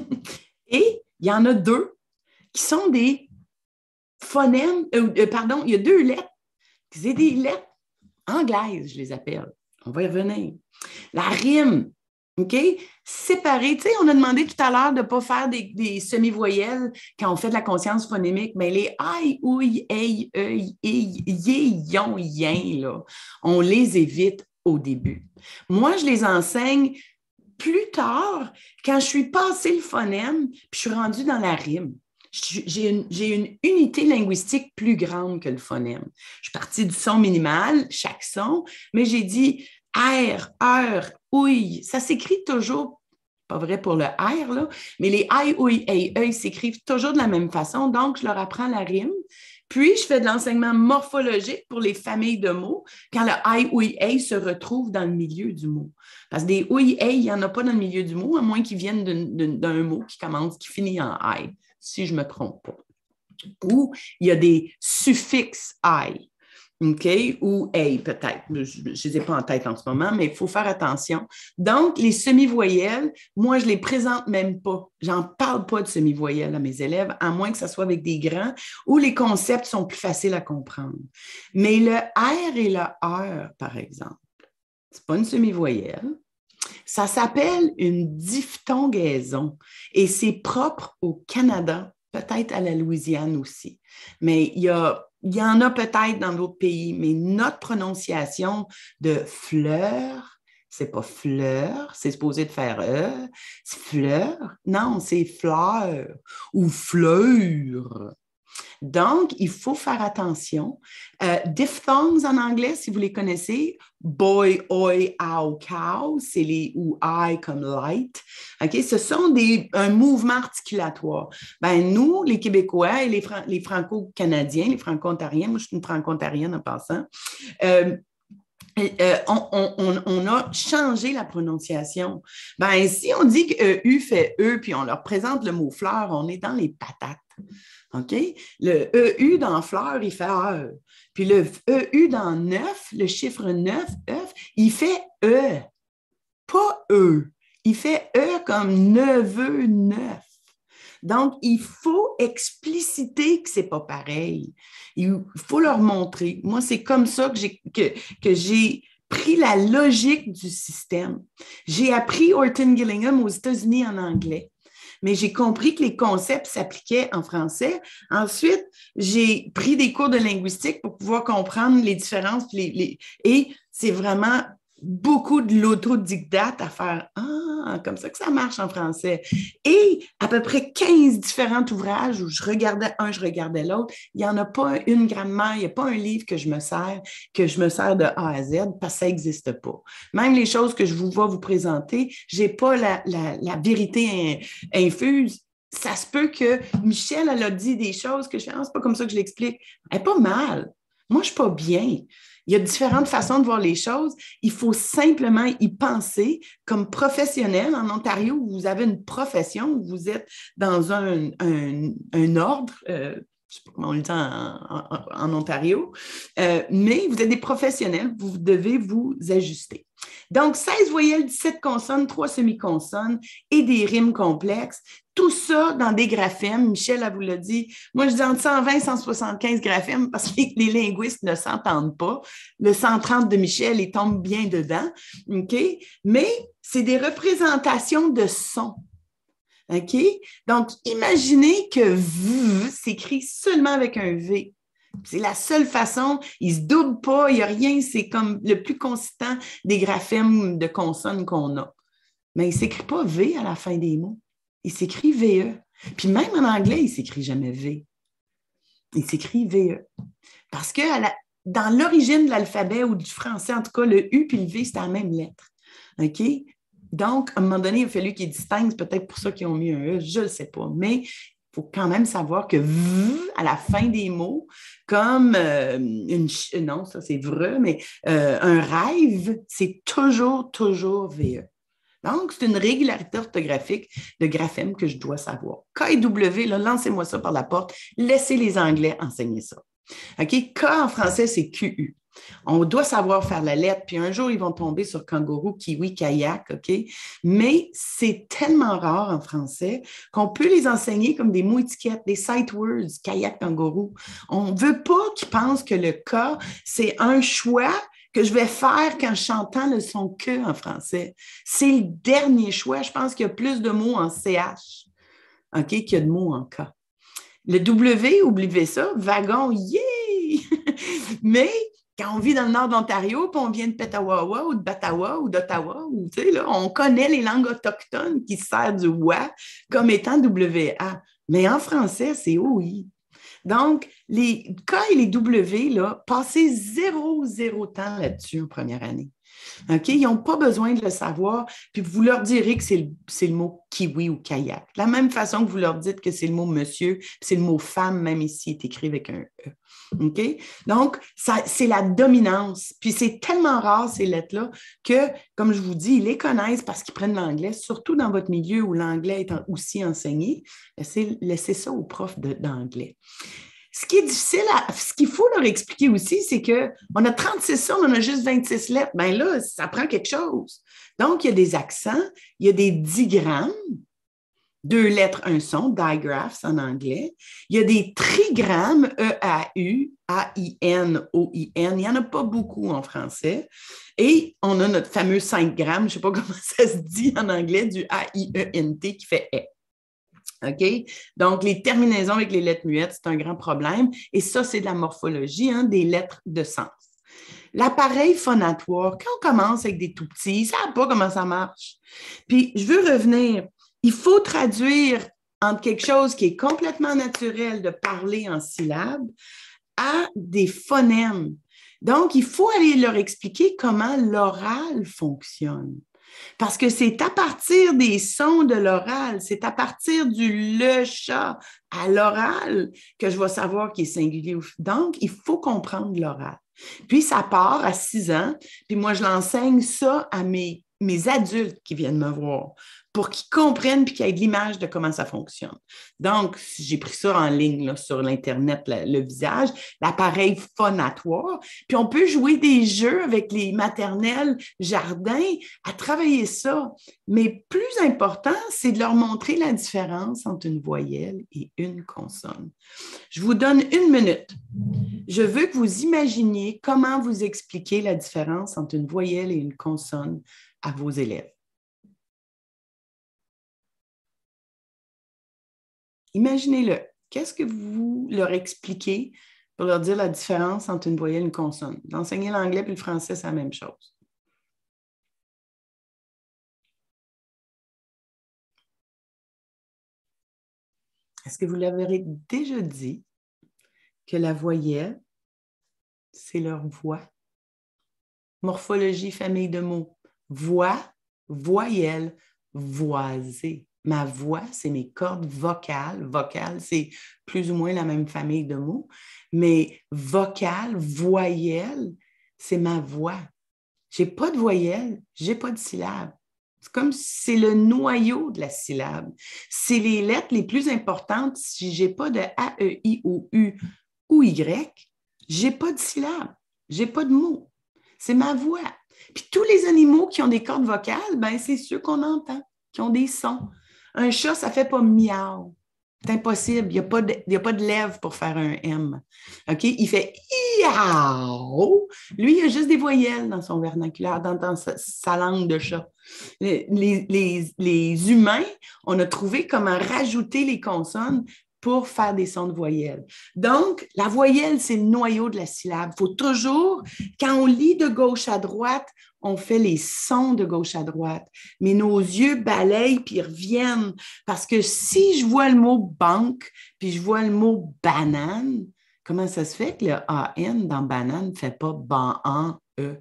Et il y en a deux qui sont des phonèmes, euh, euh, pardon, il y a deux lettres, c'est des lettres anglaises, je les appelle. On va y revenir. La rime, OK? Séparée. Tu sais, on a demandé tout à l'heure de ne pas faire des, des semi-voyelles quand on fait de la conscience phonémique, mais les aïe, ouïe, aïe, œil, i, yé, yon, yen, là, on les évite au début. Moi, je les enseigne plus tard, quand je suis passée le phonème, puis je suis rendue dans la rime. J'ai une, j'ai une unité linguistique plus grande que le phonème. Je suis partie du son minimal, chaque son, mais j'ai dit R, heure, ouille. Ça s'écrit toujours, pas vrai pour le R, là, mais les aïe, ouille, aïe, œil s'écrivent toujours de la même façon, donc je leur apprends la rime. Puis, je fais de l'enseignement morphologique pour les familles de mots quand le aïe, ouïe, aïe se retrouve dans le milieu du mot. Parce que des ouïe, aïe, il n'y en a pas dans le milieu du mot, à moins qu'ils viennent d'un, d'un mot qui commence, qui finit en aïe, si je ne me trompe pas. Ou il y a des suffixes aïe. OK? Ou hey, peut-être. Je ne les ai pas en tête en ce moment, mais il faut faire attention. Donc, les semi-voyelles, moi, je ne les présente même pas. Je n'en parle pas de semi-voyelles à mes élèves, à moins que ce soit avec des grands, où les concepts sont plus faciles à comprendre. Mais le R et le heure, par exemple, ce n'est pas une semi-voyelle. Ça s'appelle une diphtongaison et c'est propre au Canada, peut-être à la Louisiane aussi. Mais il y a, il y en a peut-être dans d'autres pays, mais notre prononciation de fleur, c'est pas fleur, c'est supposé de faire E, c'est fleur. Non, c'est fleur ou fleur. Donc, il faut faire attention. Euh, diphthongs en anglais, si vous les connaissez, boy, oi, ow, cow, c'est les ou I comme light. OK? Ce sont des, un mouvement articulatoire. Ben, nous, les Québécois et les, Fran- les Franco-Canadiens, les Franco-Ontariens, moi, je suis une Franco-Ontarienne en passant, euh, Euh, on, on, on, a changé la prononciation. Ben, si on dit que E U fait E, puis on leur présente le mot fleur, on est dans les patates. OK? Le E U dans fleur, il fait E. Puis le E U dans neuf, le chiffre neuf, œuf, il fait E. Pas E. Il fait E comme neveu neuf. Donc, il faut expliciter que ce n'est pas pareil. Il faut leur montrer. Moi, c'est comme ça que j'ai, que, que j'ai pris la logique du système. J'ai appris Orton Gillingham aux États-Unis en anglais, mais j'ai compris que les concepts s'appliquaient en français. Ensuite, j'ai pris des cours de linguistique pour pouvoir comprendre les différences. Les, les, et c'est vraiment beaucoup de l'autodidacte à faire « Ah, comme ça que ça marche en français ». Et à peu près quinze différents ouvrages où je regardais un, je regardais l'autre. Il n'y en a pas une grammaire, il n'y a pas un livre que je me sers, que je me sers de A à Z parce que ça n'existe pas. Même les choses que je vous vais vous présenter, je n'ai pas la, la, la vérité infuse. Ça se peut que Michel, elle a dit des choses que je fais, ah, c'est pas comme ça que je l'explique. Elle n'est pas mal. Moi, je ne suis pas bien. Il y a différentes façons de voir les choses. Il faut simplement y penser comme professionnel. En Ontario, vous avez une profession, vous êtes dans un, un, un ordre, euh, je ne sais pas comment on le dit en, en, en Ontario, euh, mais vous êtes des professionnels, vous devez vous ajuster. Donc, seize voyelles, dix-sept consonnes, trois semi-consonnes et des rimes complexes. Tout ça dans des graphèmes. Michel, elle vous l'a dit. Moi, je dis entre cent vingt et cent soixante-quinze graphèmes parce que les linguistes ne s'entendent pas. Le cent trente de Michel, il tombe bien dedans. OK? Mais c'est des représentations de sons. OK? Donc, imaginez que V s'écrit seulement avec un V. C'est la seule façon, il ne se double pas, il n'y a rien, c'est comme le plus consistant des graphèmes de consonnes qu'on a. Mais il ne s'écrit pas V à la fin des mots. Il s'écrit V E. Puis même en anglais, il ne s'écrit jamais V. Il s'écrit V E. Parce que à la, dans l'origine de l'alphabet ou du français, en tout cas, le U puis le V, c'est la même lettre. OK? Donc, à un moment donné, il a fallu qu'ils distinguent, c'est peut-être pour ça qu'ils ont mis un E, je ne le sais pas. Mais il faut quand même savoir que V, à la fin des mots, comme euh, une... Non, ça c'est vrai, mais euh, un rêve, c'est toujours, toujours V E. Donc, c'est une régularité orthographique de graphème que je dois savoir. K et W, là, lancez-moi ça par la porte. Laissez les Anglais enseigner ça. OK? K en français, c'est Q U. On doit savoir faire la lettre, puis un jour, ils vont tomber sur kangourou, kiwi, kayak, OK? Mais c'est tellement rare en français qu'on peut les enseigner comme des mots étiquettes, des sight words, kayak, kangourou. On ne veut pas qu'ils pensent que le K, c'est un choix que je vais faire quand j'entends le son que en français. C'est le dernier choix. Je pense qu'il y a plus de mots en C H, OK, qu'il y a de mots en K. Le W, oubliez ça, wagon, yeah! Mais quand on vit dans le nord d'Ontario, puis on vient de Petawawa ou de Batawa ou d'Ottawa, ou, tu sais, là, on connaît les langues autochtones qui servent du wa comme étant W A. Mais en français, c'est O I. Donc, les K et les W, là, passez zéro, zéro temps là-dessus en première année. OK? Ils n'ont pas besoin de le savoir, puis vous leur direz que c'est le, c'est le mot kiwi ou kayak. De la même façon que vous leur dites que c'est le mot monsieur, puis c'est le mot femme, même ici, est écrit avec un E. OK? Donc, ça, c'est la dominance. Puis c'est tellement rare, ces lettres-là, que, comme je vous dis, ils les connaissent parce qu'ils prennent l'anglais, surtout dans votre milieu où l'anglais est aussi enseigné. Laissez, laissez ça aux profs de, d'anglais. Ce qui est difficile, à, ce qu'il faut leur expliquer aussi, c'est qu'on a trente-six sons, on a juste vingt-six lettres. Bien là, ça prend quelque chose. Donc, il y a des accents, il y a des digrammes, deux lettres, un son, digraphs en anglais. Il y a des trigrammes, E A U, A I N, O I N. Il n'y en a pas beaucoup en français. Et on a notre fameux cinq grammes, je ne sais pas comment ça se dit en anglais, du A I E N T qui fait « est ». OK? Donc, les terminaisons avec les lettres muettes, c'est un grand problème. Et ça, c'est de la morphologie, hein, des lettres de sens. L'appareil phonatoire, quand on commence avec des tout petits, ils ne savent pas comment ça marche. Puis, je veux revenir. Il faut traduire entre quelque chose qui est complètement naturel de parler en syllabes à des phonèmes. Donc, il faut aller leur expliquer comment l'oral fonctionne. Parce que c'est à partir des sons de l'oral, c'est à partir du le chat à l'oral que je vais savoir qu'il est singulier. Donc, il faut comprendre l'oral. Puis, ça part à six ans, puis moi, je l'enseigne ça à mes, mes adultes qui viennent me voir pour qu'ils comprennent puis qu'ils aient de l'image de comment ça fonctionne. Donc, j'ai pris ça en ligne là, sur l'Internet, le, le visage, l'appareil phonatoire. Puis, on peut jouer des jeux avec les maternelles jardins à travailler ça. Mais plus important, c'est de leur montrer la différence entre une voyelle et une consonne. Je vous donne une minute. Je veux que vous imaginiez comment vous expliquez la différence entre une voyelle et une consonne à vos élèves. Imaginez-le. Qu'est-ce que vous leur expliquez pour leur dire la différence entre une voyelle et une consonne? D'enseigner l'anglais et le français, c'est la même chose. Est-ce que vous leur avez déjà dit que la voyelle, c'est leur voix? Morphologie, famille de mots. Voix, voyelle, voisée. Ma voix, c'est mes cordes vocales. Vocale, c'est plus ou moins la même famille de mots. Mais vocale, voyelle, c'est ma voix. Je n'ai pas de voyelle, je n'ai pas de syllabe. C'est comme si c'est le noyau de la syllabe. C'est les lettres les plus importantes. Si je n'ai pas de A, E, I, O, U ou Y, je n'ai pas de syllabe, je n'ai pas de mots. C'est ma voix. Puis tous les animaux qui ont des cordes vocales, ben, c'est ceux qu'on entend, qui ont des sons. Un chat, ça ne fait pas miaou. C'est impossible. Il n'y a pas de, il y a pas de lèvres pour faire un M. OK? Il fait iao. Lui, il a juste des voyelles dans son vernaculaire, dans, dans sa, sa langue de chat. Les, les, les humains, on a trouvé comment rajouter les consonnes pour faire des sons de voyelles. Donc, la voyelle, c'est le noyau de la syllabe. Il faut toujours, quand on lit de gauche à droite, on fait les sons de gauche à droite. Mais nos yeux balayent puis ils reviennent. Parce que si je vois le mot banque puis je vois le mot banane, comment ça se fait que le A N dans banane ne fait pas ban-an-e?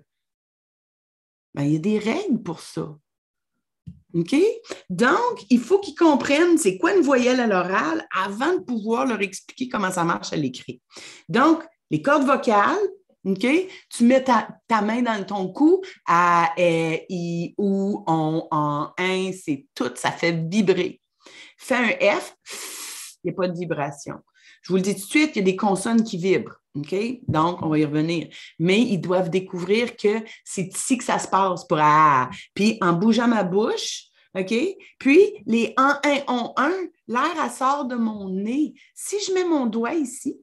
Ben, il y a des règles pour ça. OK? Donc, il faut qu'ils comprennent c'est quoi une voyelle à l'oral avant de pouvoir leur expliquer comment ça marche à l'écrit. Donc, les cordes vocales, OK? Tu mets ta, ta main dans ton cou, à, euh, i, ou, on, en, un, c'est tout, ça fait vibrer. Fais un F, il n'y a pas de vibration. Je vous le dis tout de suite, il y a des consonnes qui vibrent. OK? Donc, on va y revenir. Mais ils doivent découvrir que c'est ici que ça se passe pour ah. Puis, en bougeant ma bouche, OK? Puis, les en, un, on, un, l'air, elle sort de mon nez. Si je mets mon doigt ici,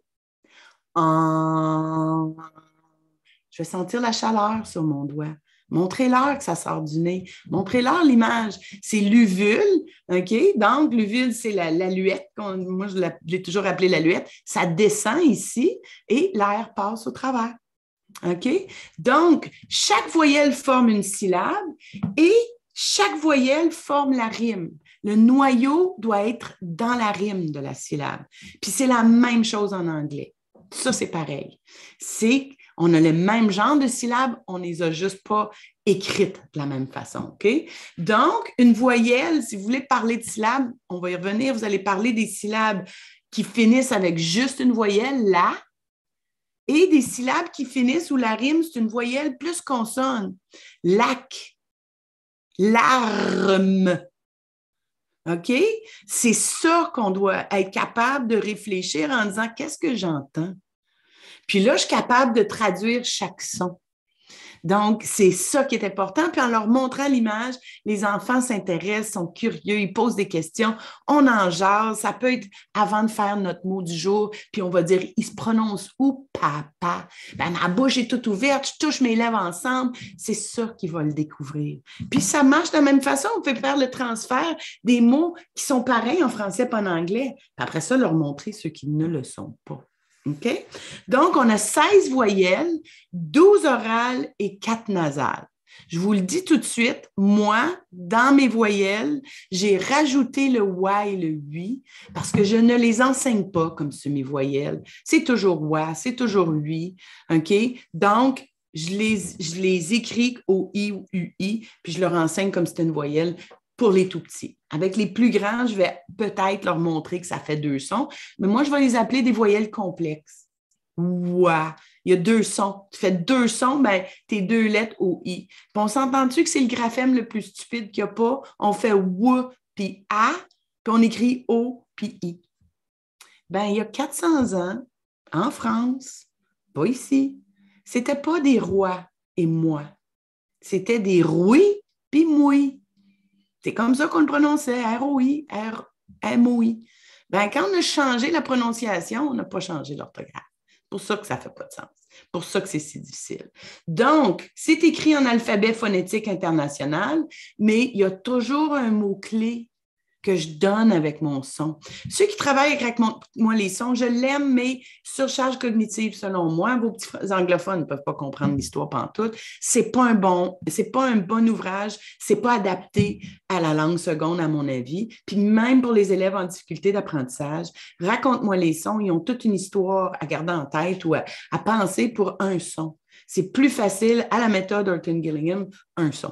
en, je vais sentir la chaleur sur mon doigt. Montrez-leur que ça sort du nez. Montrez-leur l'image. C'est l'uvule, OK? Donc, l'uvule, c'est la, la luette. Moi, je l'ai toujours appelée la luette. Ça descend ici et l'air passe au travers. OK? Donc, chaque voyelle forme une syllabe et chaque voyelle forme la rime. Le noyau doit être dans la rime de la syllabe. Puis, c'est la même chose en anglais. Ça, c'est pareil. C'est On a le même genre de syllabes, on ne les a juste pas écrites de la même façon. OK? Donc, une voyelle, si vous voulez parler de syllabes, on va y revenir, vous allez parler des syllabes qui finissent avec juste une voyelle, la, et des syllabes qui finissent où la rime, c'est une voyelle plus consonne. Lac, larme. OK? C'est ça qu'on doit être capable de réfléchir en disant qu'est-ce que j'entends? Puis là, je suis capable de traduire chaque son. Donc, c'est ça qui est important. Puis en leur montrant l'image, les enfants s'intéressent, sont curieux, ils posent des questions, on en jase. Ça peut être avant de faire notre mot du jour, puis on va dire, il se prononce où, papa? Ben, ma bouche est toute ouverte, je touche mes lèvres ensemble. C'est ça qu'ils vont le découvrir. Puis ça marche de la même façon. On peut faire le transfert des mots qui sont pareils en français et en anglais. Puis après ça, leur montrer ceux qui ne le sont pas. OK? Donc, on a seize voyelles, douze orales et quatre nasales. Je vous le dis tout de suite, moi, dans mes voyelles, j'ai rajouté le wa et le ui parce que je ne les enseigne pas comme semi-voyelles. C'est toujours wa, c'est toujours ui. OK? Donc, je les, je les écris au i ou ui, puis je leur enseigne comme c'était une voyelle pour les tout petits. Avec les plus grands, je vais peut-être leur montrer que ça fait deux sons, mais moi, je vais les appeler des voyelles complexes. Ouah, il y a deux sons. Tu fais deux sons, ben, tes deux lettres au i. Puis on s'entend-tu que c'est le graphème le plus stupide qu'il n'y a pas? On fait ou puis a, puis on écrit o puis i. Ben, il y a quatre cents ans, en France, pas ici, c'était pas des rois et moi. C'était des rouis puis mouis. C'est comme ça qu'on le prononçait, R O I, R M O I. Ben, quand on a changé la prononciation, on n'a pas changé l'orthographe. C'est pour ça que ça ne fait pas de sens. C'est pour ça que c'est si difficile. Donc, c'est écrit en alphabet phonétique international, mais il y a toujours un mot-clé que je donne avec mon son. Ceux qui travaillent avec mon, moi les sons, je l'aime, mais surcharge cognitive selon moi. Vos petits anglophones ne peuvent pas comprendre l'histoire pantoute. C'est pas un bon, c'est pas un bon ouvrage, c'est pas adapté à la langue seconde, à mon avis. Puis même pour les élèves en difficulté d'apprentissage, raconte-moi les sons, ils ont toute une histoire à garder en tête ou à, à penser pour un son. C'est plus facile à la méthode Orton-Gillingham, un son,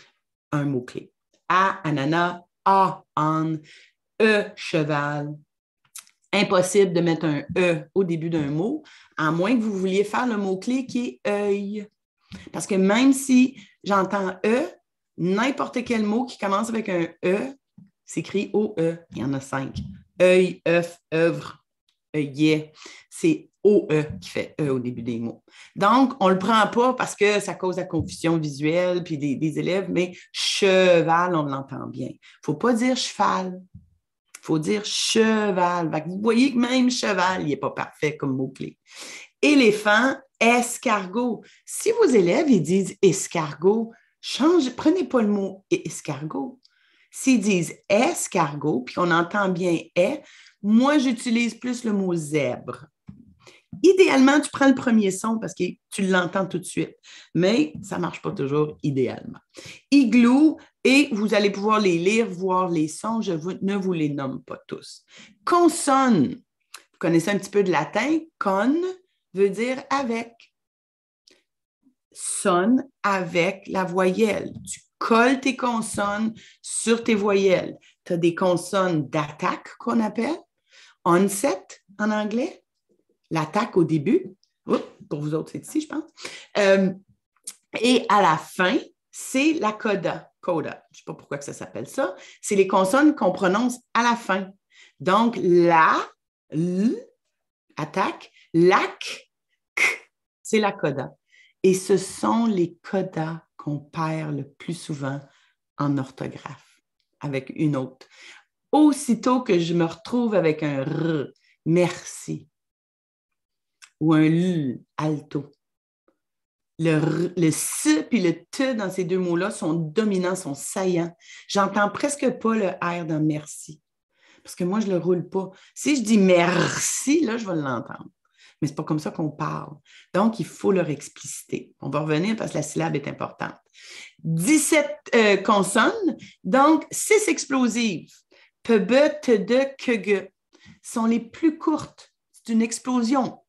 un mot-clé. A, ananas, A, âne, E, cheval. Impossible de mettre un E au début d'un mot, à moins que vous vouliez faire le mot-clé qui est œil. Parce que même si j'entends E, n'importe quel mot qui commence avec un E s'écrit O E. Il y en a cinq. Œil, œuf, œuvre, œillet. C'est O E qui fait E au début des mots. Donc, on ne le prend pas parce que ça cause la confusion visuelle puis des, des élèves, mais cheval, on l'entend bien. Il ne faut pas dire cheval. Il faut dire cheval. Vous voyez que même cheval, il n'est pas parfait comme mot-clé. Éléphant, escargot. Si vos élèves ils disent escargot, change, prenez pas le mot escargot. S'ils disent escargot, puis qu'on entend bien est, moi, j'utilise plus le mot zèbre. Idéalement, tu prends le premier son parce que tu l'entends tout de suite, mais ça ne marche pas toujours idéalement. Igloo, et vous allez pouvoir les lire, voir les sons, je vous, ne vous les nomme pas tous. Consonne, vous connaissez un petit peu de latin, con veut dire avec. Sonne avec la voyelle. Tu colles tes consonnes sur tes voyelles. Tu as des consonnes d'attaque qu'on appelle, onset en anglais. L'attaque au début, oups, pour vous autres, c'est ici, je pense. Euh, et à la fin, c'est la coda. Coda, je ne sais pas pourquoi que ça s'appelle ça. C'est les consonnes qu'on prononce à la fin. Donc, la, l, attaque, lac, k, c'est la coda. Et ce sont les codas qu'on perd le plus souvent en orthographe, avec une autre. Aussitôt que je me retrouve avec un R, merci, ou un L, alto. Le, R, le S puis le T dans ces deux mots-là sont dominants, sont saillants. J'entends presque pas le R dans merci, parce que moi, je ne le roule pas. Si je dis merci, là, je vais l'entendre. Mais ce n'est pas comme ça qu'on parle. Donc, il faut leur expliciter. On va revenir parce que la syllabe est importante. dix-sept euh, consonnes, donc six explosives. Pe, be, te, de, que, ge sont les plus courtes. C'est une explosion.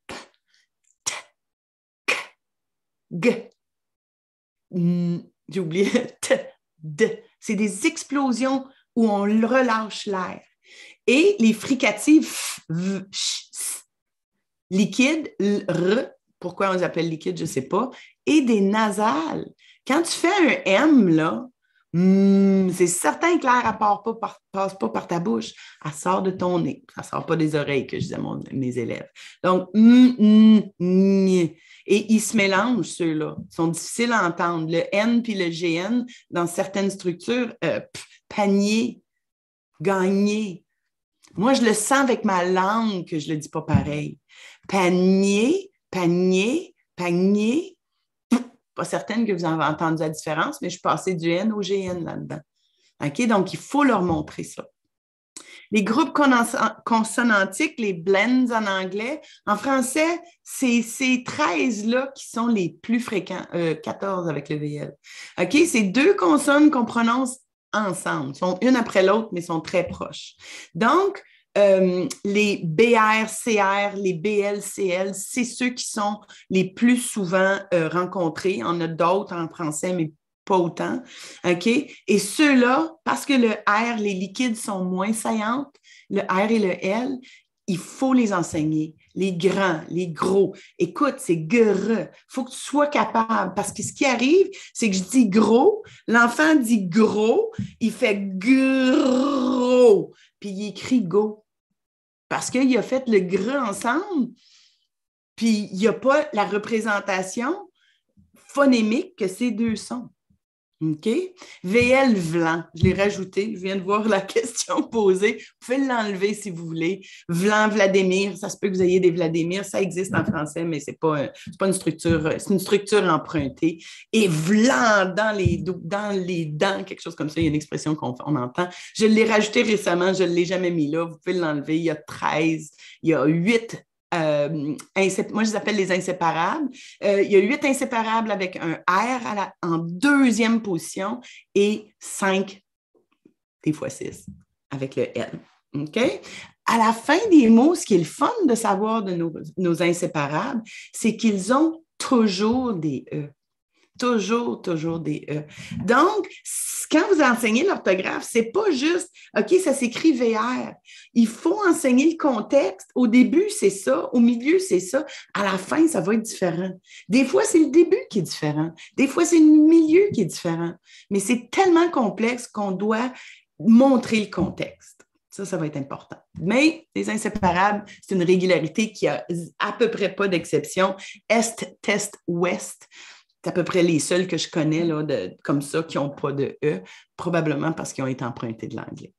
G. J'ai oublié. T, D. C'est des explosions où on relâche l'air. Et les fricatives, f, v, ch, s, liquide, l, r, pourquoi on les appelle liquide, je ne sais pas, et des nasales. Quand tu fais un M, là, Mm, c'est certain que l'air, elle part pas par- passe pas par ta bouche. Elle sort de ton nez. Ça ne sort pas des oreilles, que je disais à mon- mes élèves. Donc, mm, mm, mm. Et ils se mélangent, ceux-là. Ils sont difficiles à entendre. Le N puis le G N, dans certaines structures, euh, pff, panier, gagner. Moi, je le sens avec ma langue que je ne le dis pas pareil. Panier, panier, panier. Pas certaine que vous avez entendu la différence, mais je suis passée du N au G N là-dedans. OK? Donc, il faut leur montrer ça. Les groupes consonantiques, les blends en anglais, en français, c'est ces treize-là qui sont les plus fréquents, euh, quatorze avec le V L. OK? C'est deux consonnes qu'on prononce ensemble. Ils sont une après l'autre, mais sont très proches. Donc, euh, les B R C R, les B L C L, c'est ceux qui sont les plus souvent euh, rencontrés. On a d'autres en français, mais pas autant. OK? Et ceux-là, parce que le R, les liquides sont moins saillantes, le R et le L, il faut les enseigner. Les grands, les gros. Écoute, c'est gr. Il faut que tu sois capable. Parce que ce qui arrive, c'est que je dis gros, l'enfant dit gros, il fait gros, puis il écrit go. Parce qu'il a fait le gr ensemble, puis il n'y a pas la représentation phonémique que ces deux sons. OK? V L Vlan, je l'ai rajouté. Je viens de voir la question posée. Vous pouvez l'enlever si vous voulez. Vlan, Vladimir, ça se peut que vous ayez des Vladimir. Ça existe en français, mais ce n'est pas, pas une structure, c'est une structure empruntée. Et Vlan dans les, dans les dents, quelque chose comme ça, il y a une expression qu'on on entend. Je l'ai rajouté récemment, je ne l'ai jamais mis là. Vous pouvez l'enlever. Il y a treize, il y a huit. Euh, moi, je les appelle les inséparables. Euh, il y a huit inséparables avec un R à la, en deuxième position et cinq, des fois six, avec le L. OK? À la fin des mots, ce qui est le fun de savoir de nos, nos inséparables, c'est qu'ils ont toujours des E. Toujours, toujours des E. Donc, quand vous enseignez l'orthographe, ce n'est pas juste, OK, ça s'écrit V R. Il faut enseigner le contexte. Au début, c'est ça. Au milieu, c'est ça. À la fin, ça va être différent. Des fois, c'est le début qui est différent. Des fois, c'est le milieu qui est différent. Mais c'est tellement complexe qu'on doit montrer le contexte. Ça, ça va être important. Mais les inséparables, c'est une régularité qui a à peu près pas d'exception. Est, test, ouest. C'est à peu près les seuls que je connais là, de, comme ça qui n'ont pas de E, probablement parce qu'ils ont été empruntés de l'anglais.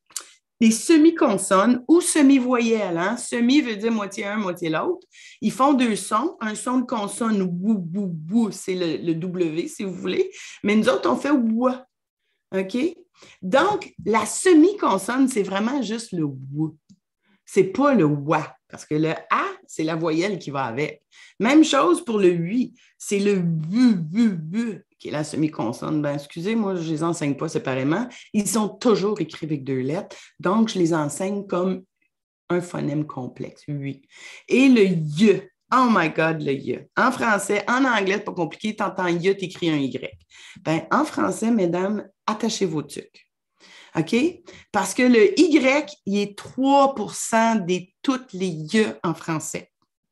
Les semi-consonnes ou semi-voyelles, hein? Semi veut dire moitié un, moitié l'autre. Ils font deux sons. Un son de consonne, bou, bou, bou, c'est le, le W, si vous voulez. Mais nous autres, on fait ouah. OK? Donc, la semi-consonne, c'est vraiment juste le ou. C'est pas le wa, parce que le A, c'est la voyelle qui va avec. Même chose pour le oui, c'est le bu, bu, bu, qui est la semi-consonne. Ben, excusez, moi, je ne les enseigne pas séparément. Ils sont toujours écrits avec deux lettres, donc je les enseigne comme un phonème complexe, oui. Et le y, oh my God, le y. En français, en anglais, c'est pas compliqué, tu entends y, tu écris un Y. Ben, en français, mesdames, attachez vos tucs. OK? Parce que le Y, il est trois pour cent de toutes les Y en français.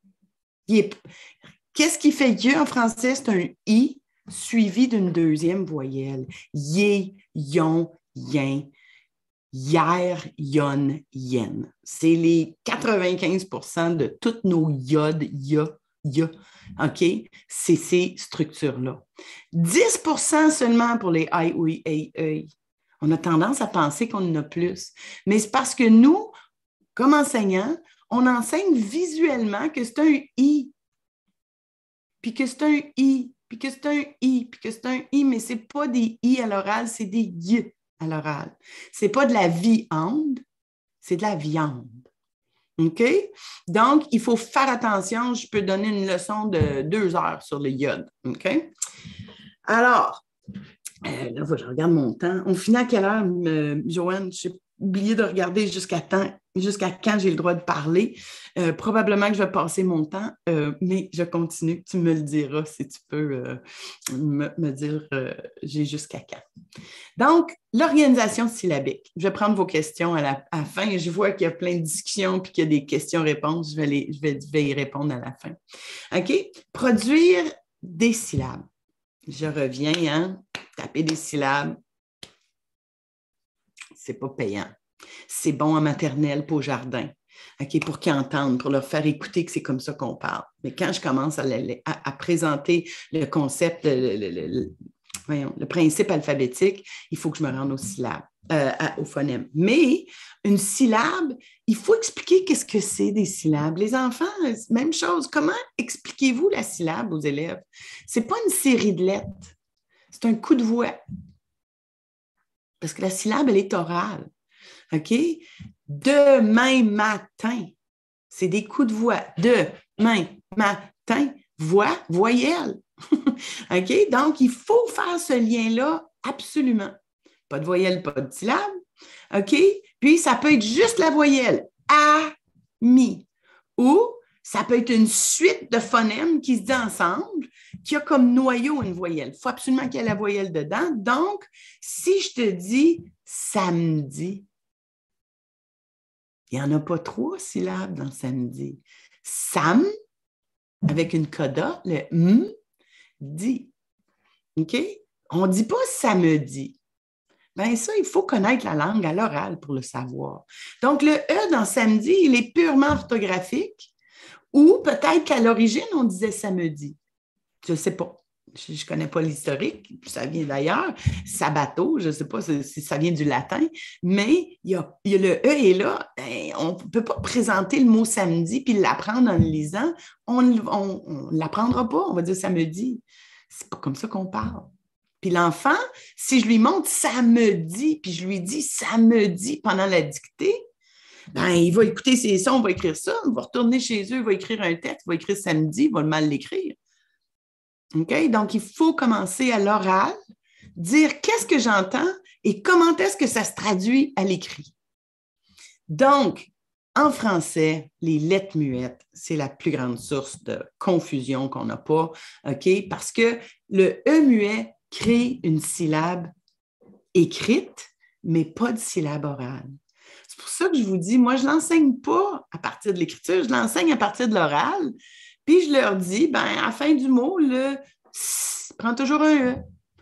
Est... Qu'est-ce qui fait Y en français? C'est un I suivi d'une deuxième voyelle. Y, yon, yin, hier, yon, yen. C'est les quatre-vingt-quinze pour cent de toutes nos yodes, ya, ya. OK? C'est ces structures-là. dix pour cent seulement pour les I, oui, ei, œil. On a tendance à penser qu'on en a plus. Mais c'est parce que nous, comme enseignants, on enseigne visuellement que c'est un I, puis que c'est un I, puis que c'est un I, puis que c'est un I, mais ce n'est pas des I à l'oral, c'est des Y à l'oral. Ce n'est pas de la viande, c'est de la viande. OK? Donc, il faut faire attention. Je peux donner une leçon de deux heures sur le iode. OK? Alors, Euh, là, je regarde mon temps. On finit à quelle heure, euh, Joanne? J'ai oublié de regarder jusqu'à temps, jusqu'à quand j'ai le droit de parler. Euh, probablement que je vais passer mon temps, euh, mais je continue. Tu me le diras si tu peux euh, me, me dire euh, j'ai jusqu'à quand. Donc, l'organisation syllabique. Je vais prendre vos questions à la, à la fin. Je vois qu'il y a plein de discussions puis qu'il y a des questions-réponses. Je vais, les, je vais, je vais y répondre à la fin. OK? Produire des syllabes. Je reviens, hein? Taper des syllabes, c'est pas payant. C'est bon en maternelle pour au jardin, okay, pour qu'ils entendent, pour leur faire écouter que c'est comme ça qu'on parle. Mais quand je commence à, à, à présenter le concept, le, le, le, le, voyons, le principe alphabétique, il faut que je me rende aux syllabes, euh, à, au phonème. Mais une syllabe, il faut expliquer qu'est-ce que c'est des syllabes. Les enfants, même chose. Comment expliquez-vous la syllabe aux élèves? Ce n'est pas une série de lettres, c'est un coup de voix. Parce que la syllabe, elle est orale. OK? Demain matin, c'est des coups de voix. Demain matin, voix, voyelle. OK? Donc, il faut faire ce lien-là absolument. Pas de voyelle, pas de syllabe. OK? Puis, ça peut être juste la voyelle. A-mi. Ou ça peut être une suite de phonèmes qui se dit ensemble, qui a comme noyau une voyelle. Il faut absolument qu'il y ait la voyelle dedans. Donc, si je te dis samedi, il n'y en a pas trois syllabes dans samedi. Sam, avec une coda, le M, dit. OK? On ne dit pas samedi. Bien, ça, il faut connaître la langue à l'oral pour le savoir. Donc, le E dans samedi, il est purement orthographique ou peut-être qu'à l'origine, on disait samedi. Je ne sais pas. Je ne connais pas l'historique, ça vient d'ailleurs. Sabato, je ne sais pas si ça vient du latin, mais il y a, il y a le E est là. Ben, on ne peut pas présenter le mot samedi puis l'apprendre en le lisant. On ne l'apprendra pas, on va dire samedi. C'est pas comme ça qu'on parle. Puis l'enfant, si je lui montre samedi, puis je lui dis samedi pendant la dictée, ben, il va écouter ses sons, il va écrire ça, il va retourner chez eux, il va écrire un texte, il va écrire samedi, il va mal l'écrire. OK? Donc, il faut commencer à l'oral, dire qu'est-ce que j'entends et comment est-ce que ça se traduit à l'écrit. Donc, en français, les lettres muettes, c'est la plus grande source de confusion qu'on n'a pas, OK? Parce que le E muet crée une syllabe écrite, mais pas de syllabe orale. C'est pour ça que je vous dis, moi, je ne l'enseigne pas à partir de l'écriture, je l'enseigne à partir de l'oral. Puis je leur dis, ben, à la fin du mot, le S prend toujours un E.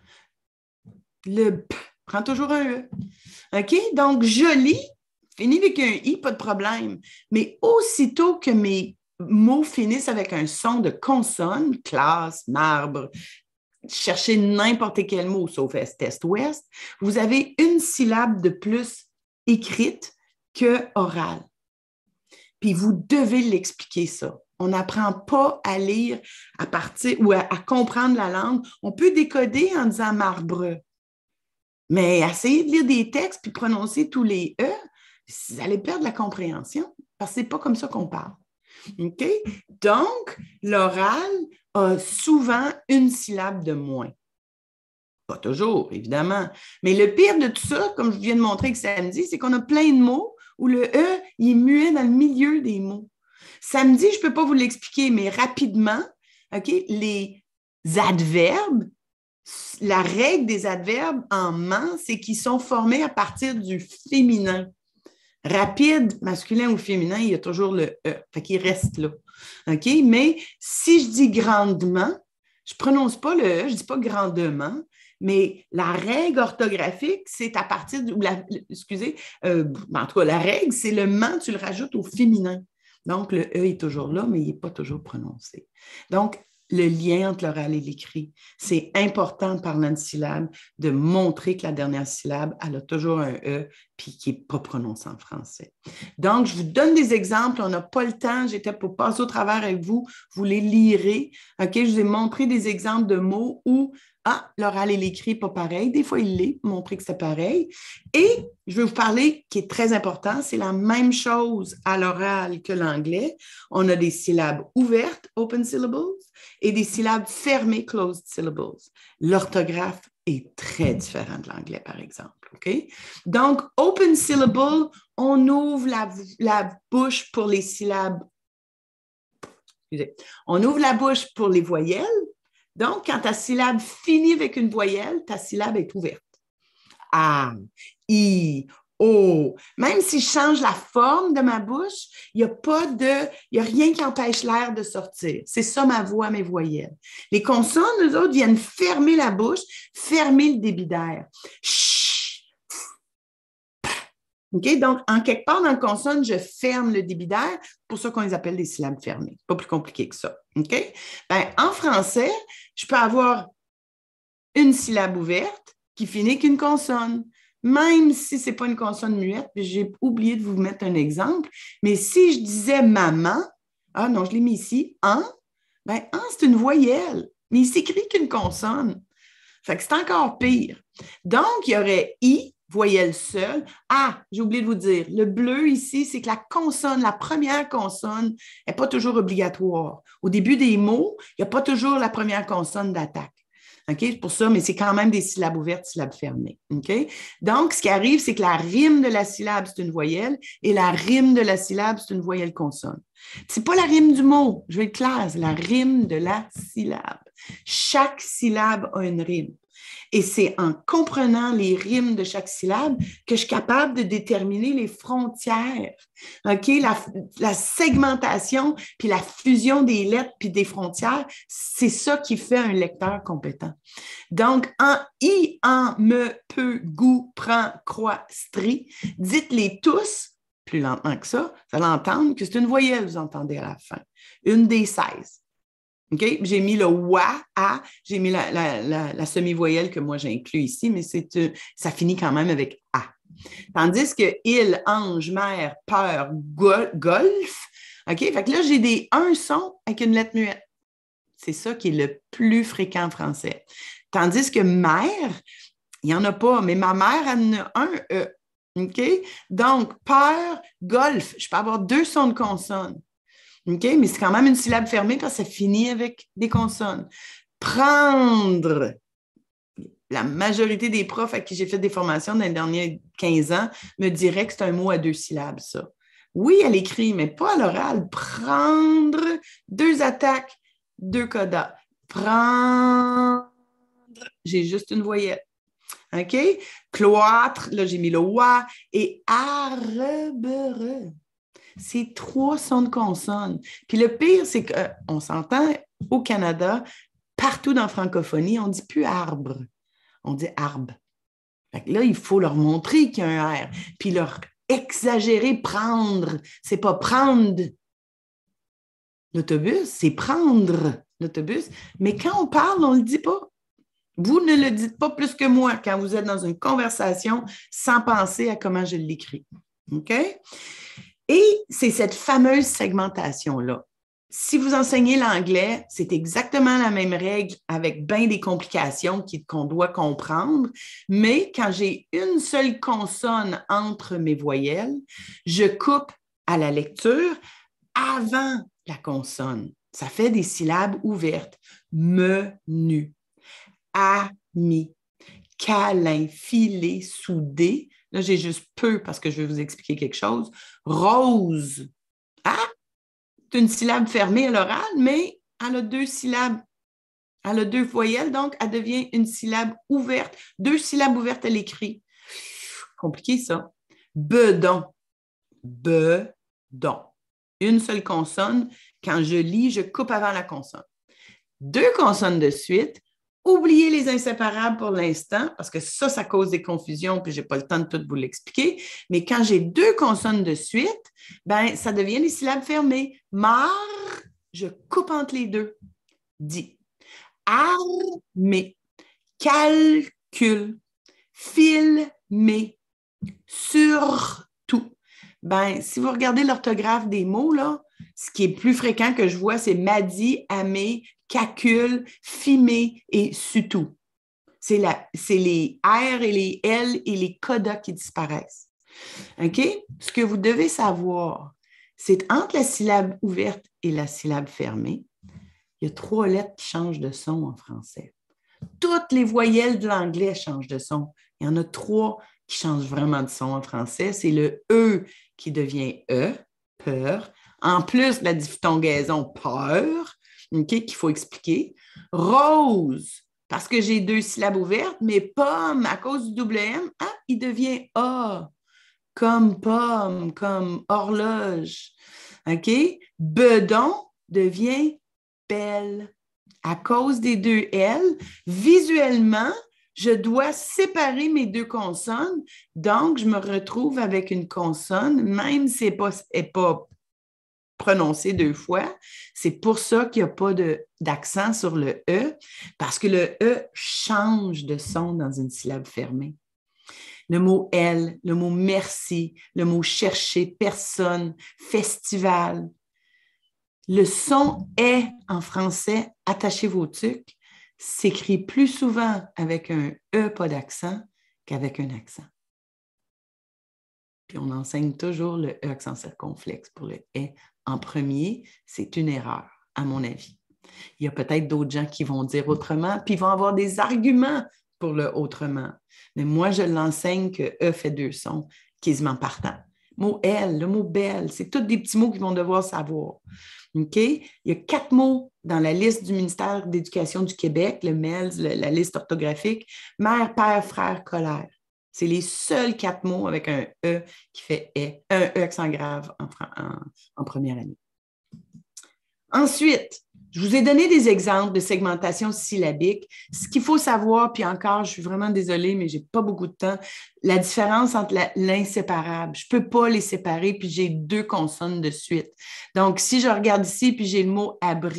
Le P prend toujours un E. OK? Donc, joli, fini avec un I, pas de problème. Mais aussitôt que mes mots finissent avec un son de consonne, classe, marbre, cherchez n'importe quel mot, sauf est, est, ouest, vous avez une syllabe de plus écrite que orale. Puis vous devez l'expliquer ça. On n'apprend pas à lire à partir ou à, à comprendre la langue. On peut décoder en disant marbre. Mais essayer de lire des textes puis prononcer tous les E, vous allez perdre la compréhension parce que ce n'est pas comme ça qu'on parle. OK? Donc, l'oral a souvent une syllabe de moins. Pas toujours, évidemment. Mais le pire de tout ça, comme je viens de montrer que samedi, c'est qu'on a plein de mots où le E, il est muet dans le milieu des mots. Samedi, je ne peux pas vous l'expliquer, mais rapidement, okay, les adverbes, la règle des adverbes en ment, c'est qu'ils sont formés à partir du féminin. Rapide, masculin ou féminin, il y a toujours le E. Fait qu'il reste là. OK? Mais si je dis grandement, je ne prononce pas le E, je ne dis pas grandement, mais la règle orthographique, c'est à partir de. La, excusez, euh, en tout cas, la règle, c'est le ment, tu le rajoutes au féminin. Donc, le E est toujours là, mais il n'est pas toujours prononcé. Donc, le lien entre l'oral et l'écrit, c'est important, parlant de syllabes, de montrer que la dernière syllabe, elle a toujours un E, puis qui n'est pas prononcé en français. Donc, je vous donne des exemples. On n'a pas le temps. J'étais pour passer au travers avec vous. Vous les lirez. OK? Je vous ai montré des exemples de mots où ah, l'oral et l'écrit, pas pareil. Des fois, il l'est, montrer que c'est pareil. Et je vais vous parler, qui est très important, c'est la même chose à l'oral que l'anglais. On a des syllabes ouvertes, open syllables, et des syllabes fermées, closed syllables. L'orthographe est très différent de l'anglais, par exemple. OK? Donc, open syllable, on ouvre la, la bouche pour les syllabes. Excusez. On ouvre la bouche pour les voyelles. Donc, quand ta syllabe finit avec une voyelle, ta syllabe est ouverte. A, I, O. Même si je change la forme de ma bouche, il n'y a pas de, il n'y a rien qui empêche l'air de sortir. C'est ça ma voix, mes voyelles. Les consonnes, eux autres, viennent fermer la bouche, fermer le débit d'air. Ch, f, OK? Donc, en quelque part dans la consonne, je ferme le débit d'air. C'est pour ça qu'on les appelle des syllabes fermées. Pas plus compliqué que ça. OK? Ben, en français, je peux avoir une syllabe ouverte qui finit qu'une consonne. Même si ce n'est pas une consonne muette, j'ai oublié de vous mettre un exemple, mais si je disais maman, ah non, je l'ai mis ici, en, ben en, c'est une voyelle, mais il s'écrit qu'une consonne. Fait que c'est encore pire. Donc, il y aurait I, voyelle seule. Ah, j'ai oublié de vous dire, le bleu ici, c'est que la consonne, la première consonne, n'est pas toujours obligatoire. Au début des mots, il n'y a pas toujours la première consonne d'attaque. OK? C'est pour ça, mais c'est quand même des syllabes ouvertes, syllabes fermées. OK? Donc, ce qui arrive, c'est que la rime de la syllabe, c'est une voyelle, et la rime de la syllabe, c'est une voyelle consonne. Ce n'est pas la rime du mot, je vais être claire, c'est la rime de la syllabe. Chaque syllabe a une rime. Et c'est en comprenant les rimes de chaque syllabe que je suis capable de déterminer les frontières, OK? La, la segmentation, puis la fusion des lettres, puis des frontières, c'est ça qui fait un lecteur compétent. Donc, en I, en, me, peut, goût, prend, croit, stri, dites-les tous, plus lentement que ça, vous allez entendre que c'est une voyelle, vous entendez à la fin. Une des seize. Okay? J'ai mis le wa, a, j'ai mis la, la, la, la semi-voyelle que moi j'inclus ici, mais c'est, euh, ça finit quand même avec a. Tandis que il, ange, mère, peur, go- golf, OK? Fait que là, j'ai des un son avec une lettre muette. C'est ça qui est le plus fréquent en français. Tandis que mère, il n'y en a pas, mais ma mère, elle en a un E. OK? Donc, peur, golf, je peux avoir deux sons de consonne. OK? Mais c'est quand même une syllabe fermée parce que ça finit avec des consonnes. Prendre. La majorité des profs à qui j'ai fait des formations dans les derniers quinze ans me diraient que c'est un mot à deux syllabes, ça. Oui, à l'écrit, mais pas à l'oral. Prendre, deux attaques, deux codas. Prendre, j'ai juste une voyelle. OK? Cloître, là, j'ai mis le wa. Et arbre. C'est trois sons de consonne. Puis le pire, c'est qu'on s'entend au Canada, partout dans la francophonie, on ne dit plus arbre, on dit arbre. Fait que là, il faut leur montrer qu'il y a un R, puis leur exagérer prendre. C'est pas prendre l'autobus, c'est prendre l'autobus. Mais quand on parle, on ne le dit pas. Vous ne le dites pas plus que moi quand vous êtes dans une conversation sans penser à comment je l'écris. OK? Et c'est cette fameuse segmentation-là. Si vous enseignez l'anglais, c'est exactement la même règle avec bien des complications qu'on doit comprendre, mais quand j'ai une seule consonne entre mes voyelles, je coupe à la lecture avant la consonne. Ça fait des syllabes ouvertes. Menu, ami, câlin, filet, soudé. Là, j'ai juste peu parce que je vais vous expliquer quelque chose. Rose. Ah, c'est une syllabe fermée à l'oral, mais elle a deux syllabes. Elle a deux voyelles, donc elle devient une syllabe ouverte. Deux syllabes ouvertes à l'écrit. Compliqué, ça. Bedon. Bedon. Une seule consonne. Quand je lis, je coupe avant la consonne. Deux consonnes de suite. Oubliez les inséparables pour l'instant, parce que ça, ça cause des confusions, puis je n'ai pas le temps de tout vous l'expliquer. Mais quand j'ai deux consonnes de suite, ben, ça devient des syllabes fermées. Mar, je coupe entre les deux. Dit. Armée. Calcul. Filmer. Surtout. Ben, si vous regardez l'orthographe des mots, là, ce qui est plus fréquent que je vois, c'est madi, amé, calcul, fimé et surtout. C'est, la, c'est les R et les L et les codas qui disparaissent. OK? Ce que vous devez savoir, c'est entre la syllabe ouverte et la syllabe fermée, il y a trois lettres qui changent de son en français. Toutes les voyelles de l'anglais changent de son. Il y en a trois qui changent vraiment de son en français. C'est le E qui devient E, peur. En plus de la diphtongaison peur, okay, qu'il faut expliquer. Rose, parce que j'ai deux syllabes ouvertes, mais pomme, à cause du double M, ah, il devient A, comme pomme, comme horloge. OK? Bedon devient belle. À cause des deux L, visuellement, Je dois séparer mes deux consonnes, donc je me retrouve avec une consonne, même si elle n'est pas, elle est pas prononcée deux fois. C'est pour ça qu'il n'y a pas de, d'accent sur le E, parce que le E change de son dans une syllabe fermée. Le mot « elle », le mot « merci », le mot « chercher »,« personne »,« festival ». Le son « est » en français, attachez vos tucs, s'écrit plus souvent avec un E pas d'accent qu'avec un accent. Puis on enseigne toujours le E accent circonflexe pour le « est » en premier. C'est une erreur, à mon avis. Il y a peut-être d'autres gens qui vont dire autrement, puis ils vont avoir des arguments pour le autrement. Mais moi, je l'enseigne que E fait deux sons, quasiment partant. Le mot « elle », le mot « belle », c'est tous des petits mots qu'ils vont devoir savoir. OK? Il y a quatre mots dans la liste du ministère de l'Éducation du Québec, le M E L S, le, la liste orthographique, mère, père, frère, colère. C'est les seuls quatre mots avec un E qui fait « est », un E accent grave en, en, en première année. Ensuite, je vous ai donné des exemples de segmentation syllabique. Ce qu'il faut savoir, puis encore, je suis vraiment désolée, mais je n'ai pas beaucoup de temps, la différence entre la, l'inséparable. Je ne peux pas les séparer, puis j'ai deux consonnes de suite. Donc, si je regarde ici, puis j'ai le mot « abri »,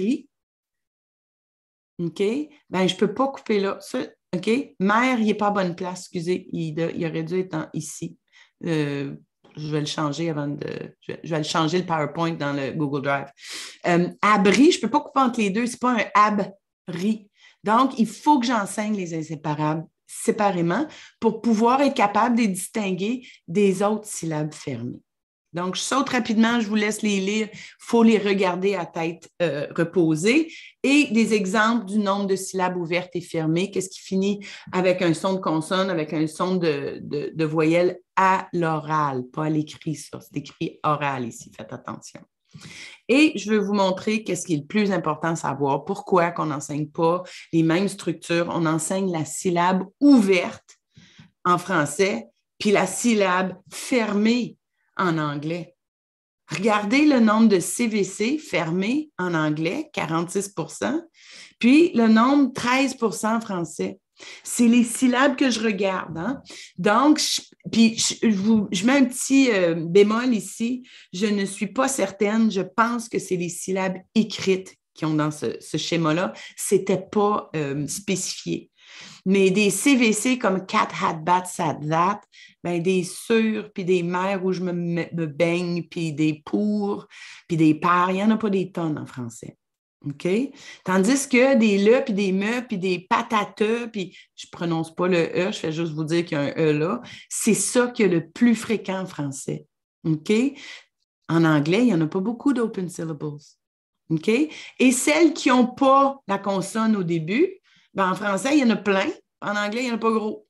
OK, bien, je ne peux pas couper là. Ça, OK, mère, il n'est pas à bonne place, excusez, il, il aurait dû être en, ici. Euh, Je vais le changer avant de. Je vais, je vais le changer le PowerPoint dans le Google Drive. Euh, abri, je ne peux pas couper entre les deux, ce n'est pas un abri. Donc, il faut que j'enseigne les inséparables séparément pour pouvoir être capable de les distinguer des autres syllabes fermées. Donc, je saute rapidement, je vous laisse les lire. Il faut les regarder à tête euh, reposée. Et des exemples du nombre de syllabes ouvertes et fermées. Qu'est-ce qui finit avec un son de consonne, avec un son de, de, de voyelle à l'oral, pas à l'écrit, ça. C'est écrit oral ici, faites attention. Et je veux vous montrer qu'est-ce qui est le plus important à savoir. Pourquoi qu'on n'enseigne pas les mêmes structures. On enseigne la syllabe ouverte en français, puis la syllabe fermée en anglais. Regardez le nombre de C V C fermés en anglais, quarante-six pour cent, puis le nombre treize pour cent en français. C'est les syllabes que je regarde. Hein? Donc, je, puis je, je, vous, je mets un petit euh, bémol ici. Je ne suis pas certaine. Je pense que c'est les syllabes écrites qui ont dans ce, ce schéma-là. Ce n'était pas euh, spécifié. Mais des C V C comme cat, hat, bat, sat, that, ben des sur, puis des mers où je me, me baigne, puis des pour, puis des par, il n'y en a pas des tonnes en français. OK? Tandis que des le, puis des me, puis des patateux, puis je ne prononce pas le E, je fais juste vous dire qu'il y a un E là, c'est ça qui est le plus fréquent en français. OK? En anglais, il n'y en a pas beaucoup d'open syllables. OK? Et celles qui n'ont pas la consonne au début, ben en français, il y en a plein. En anglais, il n'y en a pas gros.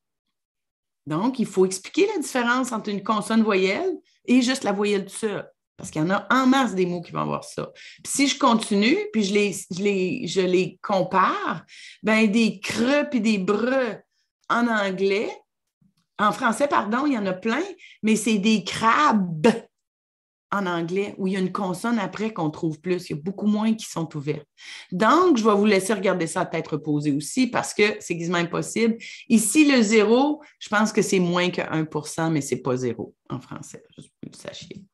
Donc, il faut expliquer la différence entre une consonne-voyelle et juste la voyelle tout seul. Parce qu'il y en a en masse des mots qui vont avoir ça. Puis si je continue, puis je les, je les, je les compare, ben des creux puis des breux en anglais, en français, pardon, il y en a plein, mais c'est des crabes en anglais, où il y a une consonne après qu'on trouve plus. Il y a beaucoup moins qui sont ouvertes. Donc, je vais vous laisser regarder ça à tête reposée aussi parce que c'est quasiment impossible. Ici, le zéro, je pense que c'est moins que un pour cent, mais ce n'est pas zéro en français, juste pour que vous sachiez.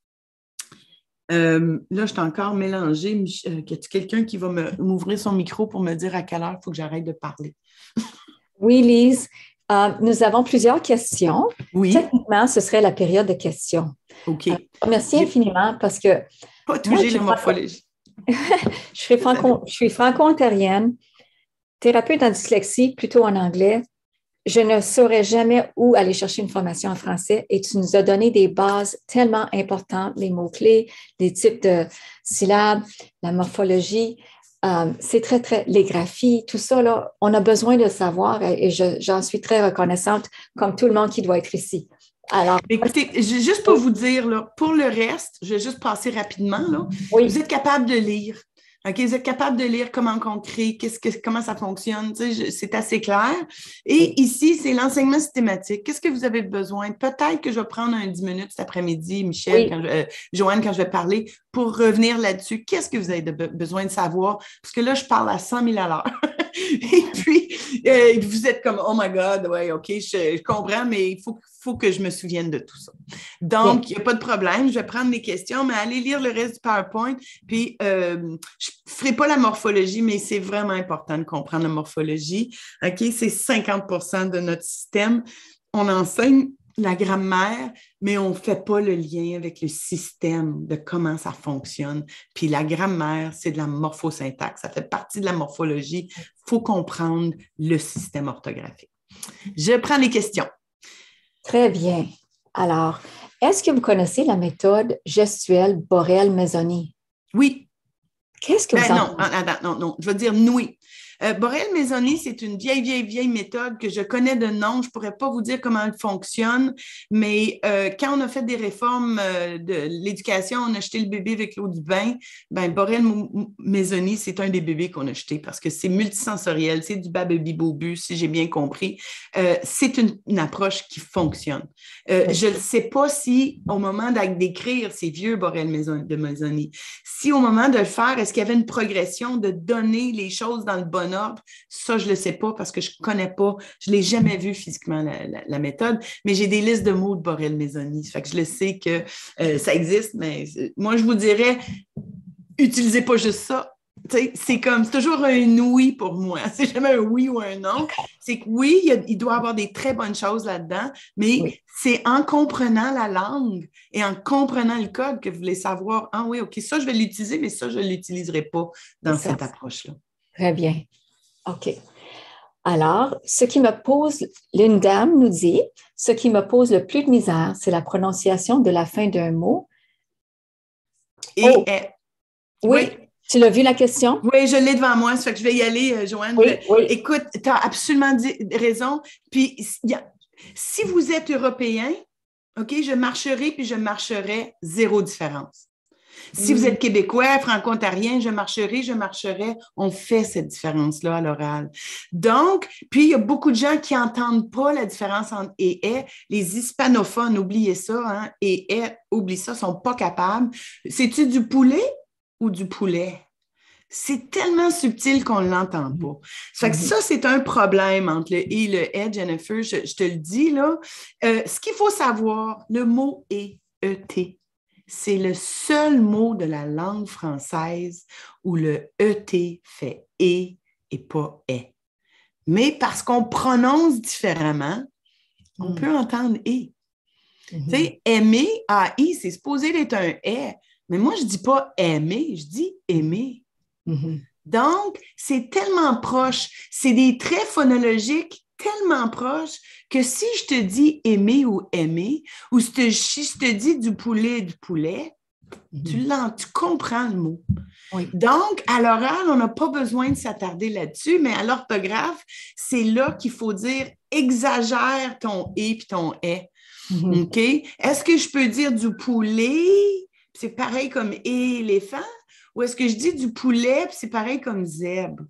Euh, là, je suis encore mélangée. Euh, y a-t-il quelqu'un qui va me, m'ouvrir son micro pour me dire à quelle heure il faut que j'arrête de parler? Oui, Lise. Euh, nous avons plusieurs questions. Oui. Techniquement, ce serait la période de questions. OK. Euh, merci J'ai infiniment parce que... Pas toucher la morphologie. je suis, franco, je suis franco-ontarienne, thérapeute en dyslexie, plutôt en anglais. Je ne saurais jamais où aller chercher une formation en français et tu nous as donné des bases tellement importantes, les mots-clés, les types de syllabes, la morphologie. Um, c'est très, très, les graphies, tout ça, là, on a besoin de savoir et, et je, j'en suis très reconnaissante, comme tout le monde qui doit être ici. Alors, écoutez, juste pour vous dire, là, pour le reste, je vais juste passer rapidement. Là. Oui. Vous êtes capable de lire. Okay? Vous êtes capable de lire comment on crée, qu'est-ce que, comment ça fonctionne. Tu sais, je, c'est assez clair. Et ici, c'est l'enseignement systématique. Qu'est-ce que vous avez besoin? Peut-être que je vais prendre un dix minutes cet après-midi, Michel, oui. quand je, euh, Joanne, quand je vais parler, pour revenir là-dessus, qu'est-ce que vous avez de be- besoin de savoir? Parce que là, je parle à cent mille à l'heure. Et puis, euh, vous êtes comme, oh my God, ouais, OK, je, je comprends, mais il faut, faut que je me souvienne de tout ça. Donc, il n'y a pas de problème, je vais prendre les questions, mais allez lire le reste du PowerPoint. Puis, euh, je ne ferai pas la morphologie, mais c'est vraiment important de comprendre la morphologie. OK, c'est cinquante pour cent de notre système. On enseigne la grammaire, mais on ne fait pas le lien avec le système de comment ça fonctionne. Puis la grammaire, c'est de la morphosyntaxe. Ça fait partie de la morphologie. Il faut comprendre le système orthographique. Je prends les questions. Très bien. Alors, est-ce que vous connaissez la méthode gestuelle Borel-Maisonneuve? Oui. Qu'est-ce que Ben vous en non, attends, non, non, je veux dire oui. Euh, Borel-Maisonneuve, c'est une vieille, vieille, vieille méthode que je connais de nom. Je ne pourrais pas vous dire comment elle fonctionne, mais euh, quand on a fait des réformes euh, de l'éducation, on a jeté le bébé avec l'eau du bain. Ben, Borel-Maisonneuve, c'est un des bébés qu'on a jeté parce que c'est multisensoriel, c'est du bababi-bobu, si j'ai bien compris. Euh, c'est une, une approche qui fonctionne. Euh, oui. Je ne sais pas si, au moment d'écrire ces vieux Borel-Maisonneuve, si au moment de le faire, est-ce qu'il y avait une progression de donner les choses dans le bon ordre? Ça, je ne le sais pas parce que je ne connais pas, je ne l'ai jamais vu physiquement, la, la, la méthode, mais j'ai des listes de mots de Borel-Maisonneuve. Fait que je le sais que euh, ça existe, mais moi, je vous dirais, utilisez pas juste ça. C'est comme, c'est toujours un oui pour moi. C'est jamais un oui ou un non. C'est que oui, il, y a, il doit y avoir des très bonnes choses là-dedans, mais oui. C'est en comprenant la langue et en comprenant le code que vous voulez savoir, ah oui, OK, ça, je vais l'utiliser, mais ça, je ne l'utiliserai pas dans cette approche-là. Très bien. OK. Alors, ce qui me pose, l'une dame nous dit, ce qui me pose le plus de misère, c'est la prononciation de la fin d'un mot. Et oh. est. Oui. oui. Tu l'as vu la question? Oui, je l'ai devant moi, ça fait que je vais y aller, euh, Joanne. Oui, oui. Écoute, tu as absolument dit, raison. Puis, y a, si vous êtes européen, OK, je marcherai, puis je marcherai zéro différence. Si mmh. vous êtes québécois, franco-ontarien, je marcherai, je marcherai. On fait cette différence-là à l'oral. Donc, puis il y a beaucoup de gens qui n'entendent pas la différence entre et est. Les hispanophones, oubliez ça, hein, et est, oublie ça, ne sont pas capables. C'est-tu du poulet ou du poulet? C'est tellement subtil qu'on ne l'entend pas. Ça fait que ça, c'est un problème entre le « et » et le « est », Jennifer, je, je te le dis, là. Euh, ce qu'il faut savoir, le mot « est », E T, c'est le seul mot de la langue française où le E T fait « et » et pas « est ». Mais parce qu'on prononce différemment, on mm. peut entendre « et ». Mm-hmm. Tu sais, « aimer », A I, c'est supposé d'être un « est », mais moi, je ne dis pas « aimer », je dis « aimer ». Mm-hmm. Donc, c'est tellement proche. C'est des traits phonologiques tellement proches que si je te dis aimer ou aimer, ou si, te, si je te dis du poulet, du poulet, mm-hmm. tu, l'en, tu comprends le mot. Oui. Donc, à l'oral, on n'a pas besoin de s'attarder là-dessus, mais à l'orthographe, c'est là qu'il faut dire exagère ton « et » puis ton « est mm-hmm. ». OK? Est-ce que je peux dire du poulet? C'est pareil comme « éléphant ». Ou est-ce que je dis du poulet, puis c'est pareil comme zèbre?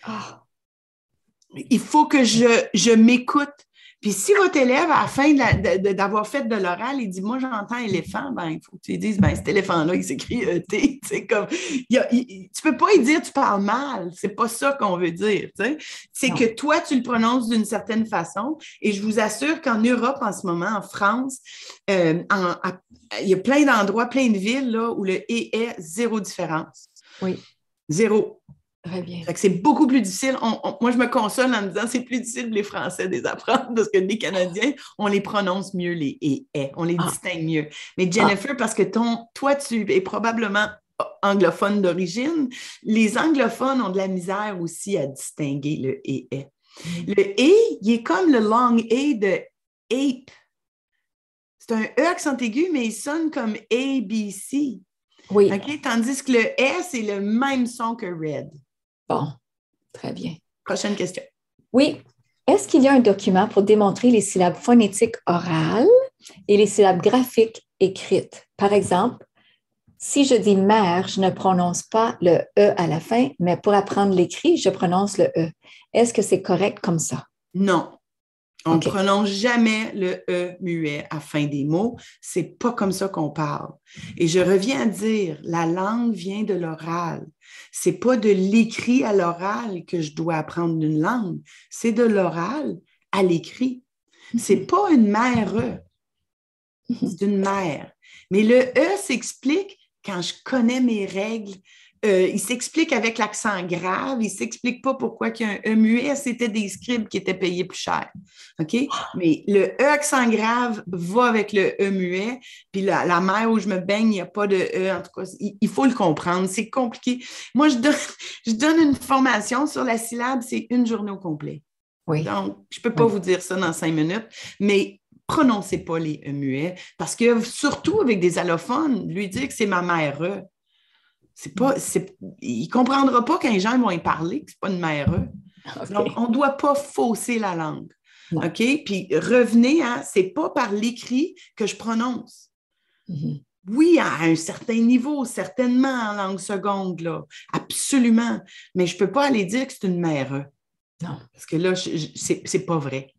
Oh. Il faut que je, je m'écoute. Puis si votre élève, à la fin de la, de, de, d'avoir fait de l'oral, il dit « moi, j'entends éléphant », ben il faut que tu lui dises « ben cet éléphant-là, il s'écrit E T ». C'est comme, il y a, il, tu peux pas lui dire « tu parles mal », c'est pas ça qu'on veut dire. Tu sais. C'est non. que toi, tu le prononces d'une certaine façon. Et je vous assure qu'en Europe, en ce moment, en France, euh, en, à, il y a plein d'endroits, plein de villes là, où le « et » est zéro différence. Oui. Zéro. Très bien. Fait que c'est beaucoup plus difficile. On, on, moi, je me console en me disant c'est plus difficile pour les Français de les apprendre parce que les Canadiens, on les prononce mieux, les « et » est. On les ah. distingue mieux. Mais Jennifer, ah. parce que ton, toi, tu es probablement anglophone d'origine, les anglophones ont de la misère aussi à distinguer le « et » est. Mm. Le « et », il est comme le long « a » de « ape ». C'est un E accent aigu, mais il sonne comme A B C. Oui. Okay? Tandis que le S, c'est le même son que red. Bon, très bien. Prochaine question. Oui. Est-ce qu'il y a un document pour démontrer les syllabes phonétiques orales et les syllabes graphiques écrites? Par exemple, si je dis mère, je ne prononce pas le E à la fin, mais pour apprendre l'écrit, je prononce le E. Est-ce que c'est correct comme ça? Non. On ne Okay. prononce jamais le E muet à fin des mots. C'est pas comme ça qu'on parle. Et je reviens à dire, la langue vient de l'oral. C'est pas de l'écrit à l'oral que je dois apprendre une langue. C'est de l'oral à l'écrit. C'est pas une mère E. C'est une mère. Mais le E s'explique quand je connais mes règles. Euh, il s'explique avec l'accent grave. Il ne s'explique pas pourquoi il y a un E muet. C'était des scribes qui étaient payés plus cher. OK? Mais le E accent grave va avec le E muet. Puis la, la mer où je me baigne, il n'y a pas de E. En tout cas, il, il faut le comprendre. C'est compliqué. Moi, je donne, je donne une formation sur la syllabe. C'est une journée au complet. Oui. Donc, je ne peux pas Oui. vous dire ça dans cinq minutes. Mais prononcez pas les E muets. Parce que surtout avec des allophones, lui dire que c'est ma mère E. C'est pas, c'est, il ne comprendra pas quand les gens vont y parler, que ce n'est pas une mère E. Okay. Donc, on ne doit pas fausser la langue. Non. OK? Puis revenez à, ce n'est pas par l'écrit que je prononce. Mm-hmm. Oui, à un certain niveau, certainement en langue seconde, là, absolument. Mais je ne peux pas aller dire que c'est une mère E. Non. Parce que là, je, je, c'est, c'est pas vrai.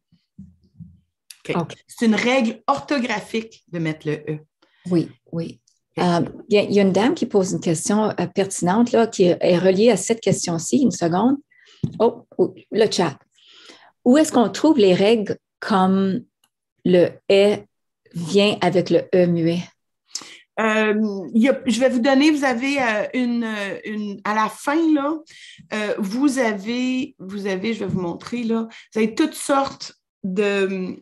Okay. Okay. C'est une règle orthographique de mettre le E. Oui, oui. Il euh, y, y a une dame qui pose une question euh, pertinente là, qui est, est reliée à cette question-ci. Une seconde. Oh, oh, le chat. Où est-ce qu'on trouve les règles comme le « est » vient avec le « e » muet? Euh, y a, je vais vous donner, vous avez euh, une, une, à la fin, là, euh, vous avez, vous avez, je vais vous montrer, là, vous avez toutes sortes de...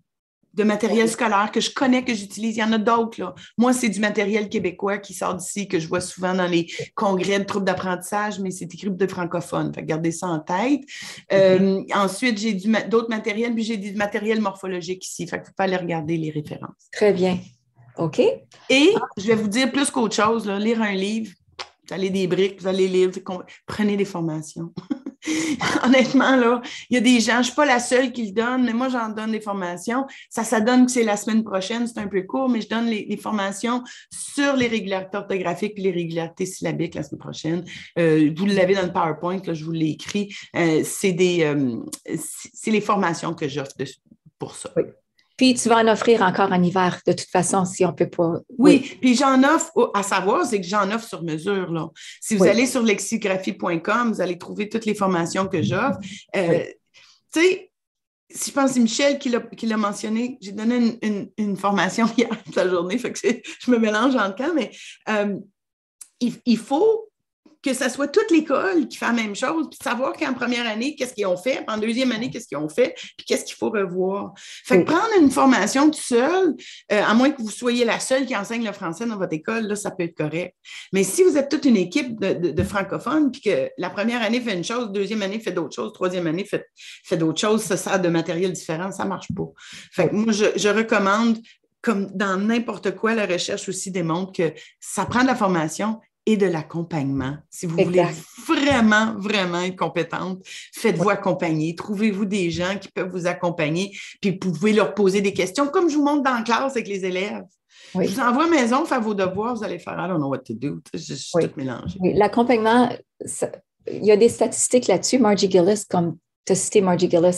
de matériel scolaire que je connais, que j'utilise. Il y en a d'autres, là. Moi, c'est du matériel québécois qui sort d'ici, que je vois souvent dans les congrès de troubles d'apprentissage, mais c'est écrit de francophones. Fait que gardez ça en tête. Euh, mm-hmm. Ensuite, j'ai du, d'autres matériels, puis j'ai du matériel morphologique ici. Fait qu'il faut pas aller regarder les références. Très bien. OK. Et je vais vous dire plus qu'autre chose, là, lire un livre, vous allez des briques, vous allez lire, prenez des formations. Honnêtement, là, il y a des gens, je ne suis pas la seule qui le donne, mais moi, j'en donne des formations. Ça, ça donne que c'est la semaine prochaine, c'est un peu court, mais je donne les, les formations sur les régularités orthographiques et les régularités syllabiques la semaine prochaine. Euh, vous l'avez dans le PowerPoint, là, je vous l'ai écrit. Euh, c'est, des, euh, c'est les formations que j'offre de, pour ça. Oui. Puis, tu vas en offrir encore en hiver, de toute façon, si on ne peut pas. Oui, oui. Puis j'en offre, à savoir, c'est que j'en offre sur mesure. Là. Si vous oui. allez sur lexigraphie point com, vous allez trouver toutes les formations que j'offre. Euh, oui. Tu sais, si je pense que c'est Michel qui l'a, qui l'a mentionné, j'ai donné une, une, une formation hier toute la journée, fait que c'est, je me mélange en camp, mais euh, il, il faut que ça soit toute l'école qui fait la même chose, puis savoir qu'en première année, qu'est-ce qu'ils ont fait, en deuxième année, qu'est-ce qu'ils ont fait, puis qu'est-ce qu'il faut revoir. Fait que oui. prendre une formation tout seul, euh, à moins que vous soyez la seule qui enseigne le français dans votre école, là, ça peut être correct. Mais si vous êtes toute une équipe de, de, de francophones, puis que la première année fait une chose, deuxième année fait d'autres choses, troisième année fait, fait d'autres choses, ça sert de matériel différent, ça ne marche pas. Fait que moi, je, je recommande, comme dans n'importe quoi, la recherche aussi démontre que ça prend de la formation et de l'accompagnement. Si vous exact. voulez vraiment, vraiment être compétente, faites-vous oui. accompagner. Trouvez-vous des gens qui peuvent vous accompagner, puis vous pouvez leur poser des questions, comme je vous montre dans la classe avec les élèves. Oui. Je vous envoie à la maison, faire vos devoirs, vous allez faire « I don't know what to do ». Je suis oui. tout mélangée. Oui. L'accompagnement, ça, il y a des statistiques là-dessus. Margie Gillis, comme tu as cité Margie Gillis,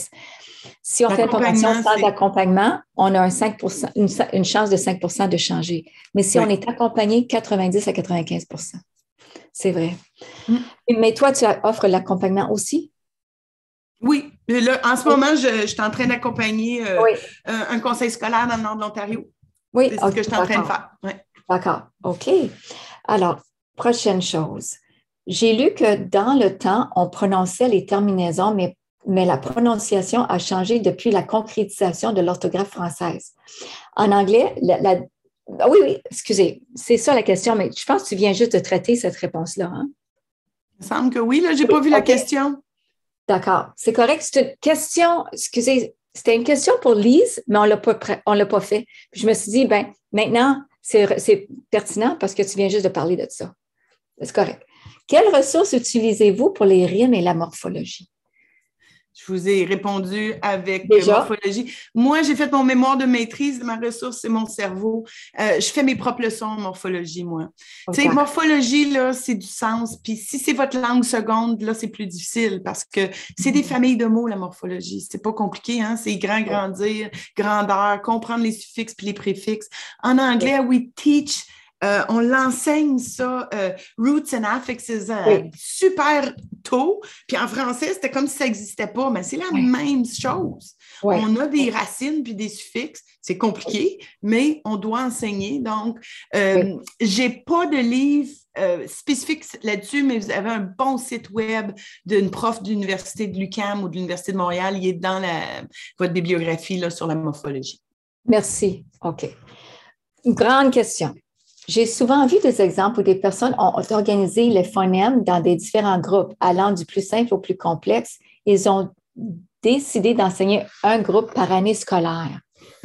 si on fait une formation sans c'est... accompagnement, on a un cinq pour cent, une, une chance de cinq pour cent de changer. Mais si oui. on est accompagné, quatre-vingt-dix à quatre-vingt-quinze pour cent. C'est vrai. Mm. Mais toi, tu offres l'accompagnement aussi? Oui. Là, en ce oui. moment, je, je suis en train d'accompagner euh, oui. un, un conseil scolaire dans le nord de l'Ontario. Oui. C'est okay. ce que je suis en train de faire. Oui. D'accord. OK. Alors, prochaine chose. J'ai lu que dans le temps, on prononçait les terminaisons, mais mais la prononciation a changé depuis la concrétisation de l'orthographe française. En anglais, la, la... Ah oui, oui, excusez, c'est ça la question, mais je pense que tu viens juste de traiter cette réponse-là. Hein? Il me semble que oui, là, je n'ai pas vu la okay. question. D'accord, c'est correct. C'est une question, excusez, c'était une question pour Lise, mais on ne l'a pas, on l'a pas fait. Puis je me suis dit, ben maintenant, c'est, c'est pertinent parce que tu viens juste de parler de ça. C'est correct. Quelles ressources utilisez-vous pour les rimes et la morphologie? Je vous ai répondu avec Déjà? morphologie. Moi, j'ai fait mon mémoire de maîtrise. Ma ressource, c'est mon cerveau. Euh, je fais mes propres leçons en morphologie, moi. Okay. Tu sais, morphologie, là, c'est du sens. Puis si c'est votre langue seconde, là, c'est plus difficile parce que c'est des familles de mots, la morphologie. C'est pas compliqué, hein? C'est grand, grandir, grandeur, comprendre les suffixes puis les préfixes. En anglais, we teach... Euh, on l'enseigne ça, euh, roots and affixes, euh, oui. super tôt. Puis en français, c'était comme si ça n'existait pas, mais c'est la oui. même chose. Oui. On a des racines puis des suffixes. C'est compliqué, mais on doit enseigner. Donc, euh, oui. j'ai pas de livre euh, spécifique là-dessus, mais vous avez un bon site web d'une prof de l'Université de l'U Q A M ou de l'Université de Montréal. Il est dans la, votre bibliographie là, sur la morphologie. Merci. OK. Une grande question. J'ai souvent vu des exemples où des personnes ont organisé les phonèmes dans des différents groupes, allant du plus simple au plus complexe. Ils ont décidé d'enseigner un groupe par année scolaire.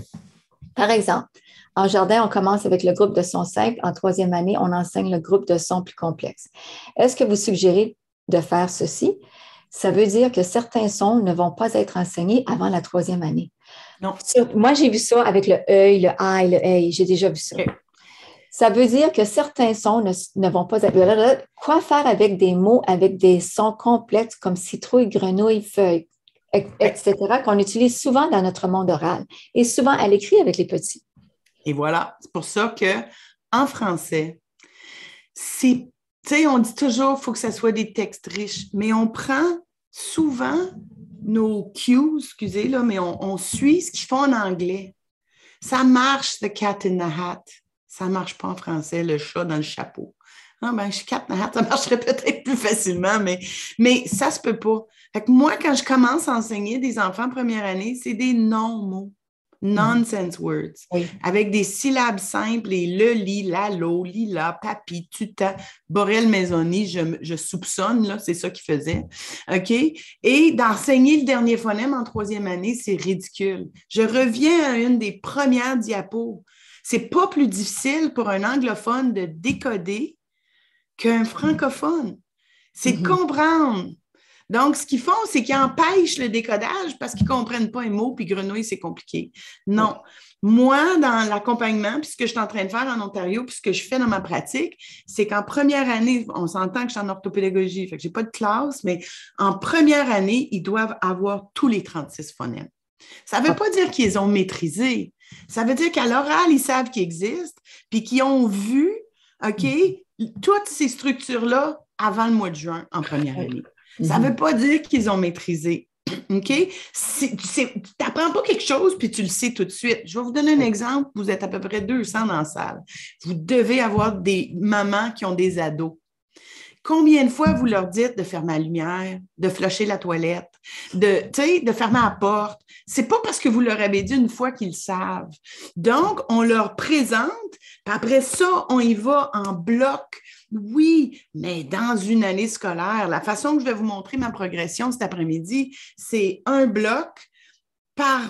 Par exemple, en jardin, on commence avec le groupe de son simple. En troisième année, on enseigne le groupe de son plus complexe. Est-ce que vous suggérez de faire ceci? Ça veut dire que certains sons ne vont pas être enseignés avant la troisième année. Non. Moi, j'ai vu ça avec le œil, le aïe, le hey. J'ai déjà vu ça. Okay. Ça veut dire que certains sons ne, ne vont pas être... Quoi faire avec des mots avec des sons complexes comme citrouille, grenouille, feuille, et cetera, qu'on utilise souvent dans notre monde oral et souvent à l'écrit avec les petits. Et voilà, c'est pour ça qu'en français, c'est, tu sais, on dit toujours qu'il faut que ce soit des textes riches, mais on prend souvent nos cues, excusez, là, mais on, on suit ce qu'ils font en anglais. Ça marche, the cat in the hat. Ça ne marche pas en français, le chat dans le chapeau. Ah ben, je suis cat in the hat, ça marcherait peut-être plus facilement, mais, mais ça ne se peut pas. Fait que moi, quand je commence à enseigner des enfants en première année, c'est des non-mots, nonsense words, oui. avec des syllabes simples, et le, li, la, lo, lila, papi, tuta, borel, maisonni, je, je soupçonne, là, c'est ça qu'ils faisaient, OK? Et d'enseigner le dernier phonème en troisième année, c'est ridicule. Je reviens à une des premières diapos. C'est pas plus difficile pour un anglophone de décoder qu'un francophone. C'est de mm-hmm. comprendre. Donc, ce qu'ils font, c'est qu'ils empêchent le décodage parce qu'ils ne comprennent pas un mot, puis grenouille, c'est compliqué. Non. Moi, dans l'accompagnement, puis ce que je suis en train de faire en Ontario, puis ce que je fais dans ma pratique, c'est qu'en première année, on s'entend que je suis en orthopédagogie, fait que je n'ai pas de classe, mais en première année, ils doivent avoir tous les trente-six phonèmes. Ça ne veut pas dire qu'ils les ont maîtrisés. Ça veut dire qu'à l'oral, ils savent qu'ils existent, puis qu'ils ont vu, OK, toutes ces structures-là avant le mois de juin en première année. Ça ne veut pas dire qu'ils ont maîtrisé. OK? Tu n'apprends pas quelque chose puis tu le sais tout de suite. Je vais vous donner un exemple. Vous êtes à peu près deux cents dans la salle. Vous devez avoir des mamans qui ont des ados. Combien de fois vous leur dites de fermer la lumière, de flusher la toilette, de, de fermer la porte? C'est pas parce que vous leur avez dit une fois qu'ils savent. Donc, on leur présente, puis après ça, on y va en bloc. Oui, mais dans une année scolaire, la façon que je vais vous montrer ma progression cet après-midi, c'est un bloc par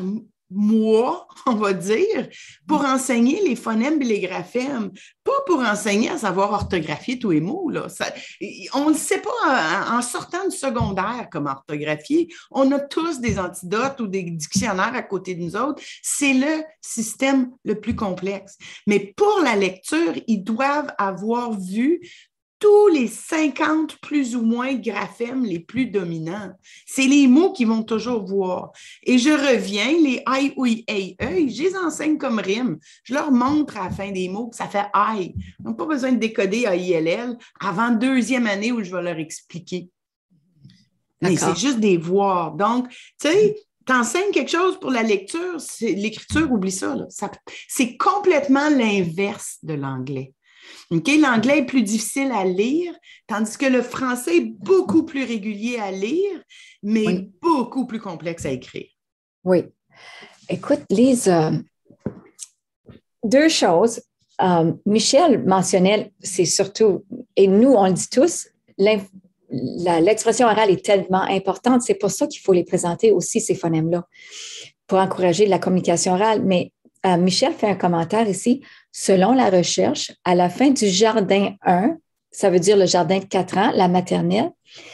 mois, on va dire, pour enseigner les phonèmes et les graphèmes, pas pour enseigner à savoir orthographier tous les mots. Là. Ça, on ne sait pas, en sortant du secondaire, comment orthographier. On a tous des antidotes ou des dictionnaires à côté de nous autres. C'est le système le plus complexe. Mais pour la lecture, ils doivent avoir vu tous les cinquante plus ou moins graphèmes les plus dominants. C'est les mots qu'ils vont toujours voir. Et je reviens, les I, oui, ei, œil, je les enseigne comme rime. Je leur montre à la fin des mots que ça fait I. Ils n'ont pas besoin de décoder A I L L avant deuxième année où je vais leur expliquer. Mais c'est juste des voir. Donc, tu sais, t'enseignes quelque chose pour la lecture, c'est, l'écriture, oublie ça, là. ça. C'est complètement l'inverse de l'anglais. Okay? L'anglais est plus difficile à lire, tandis que le français est beaucoup plus régulier à lire, mais oui. beaucoup plus complexe à écrire. Oui. Écoute, Lise, euh, deux choses. Euh, Michel mentionnait, c'est surtout, et nous, on le dit tous, l'inf- la, l'expression orale est tellement importante. C'est pour ça qu'il faut les présenter aussi, ces phonèmes-là, pour encourager la communication orale. Mais euh, Michel fait un commentaire ici. Selon la recherche, à la fin du jardin un, ça veut dire le jardin de quatre ans, la maternelle,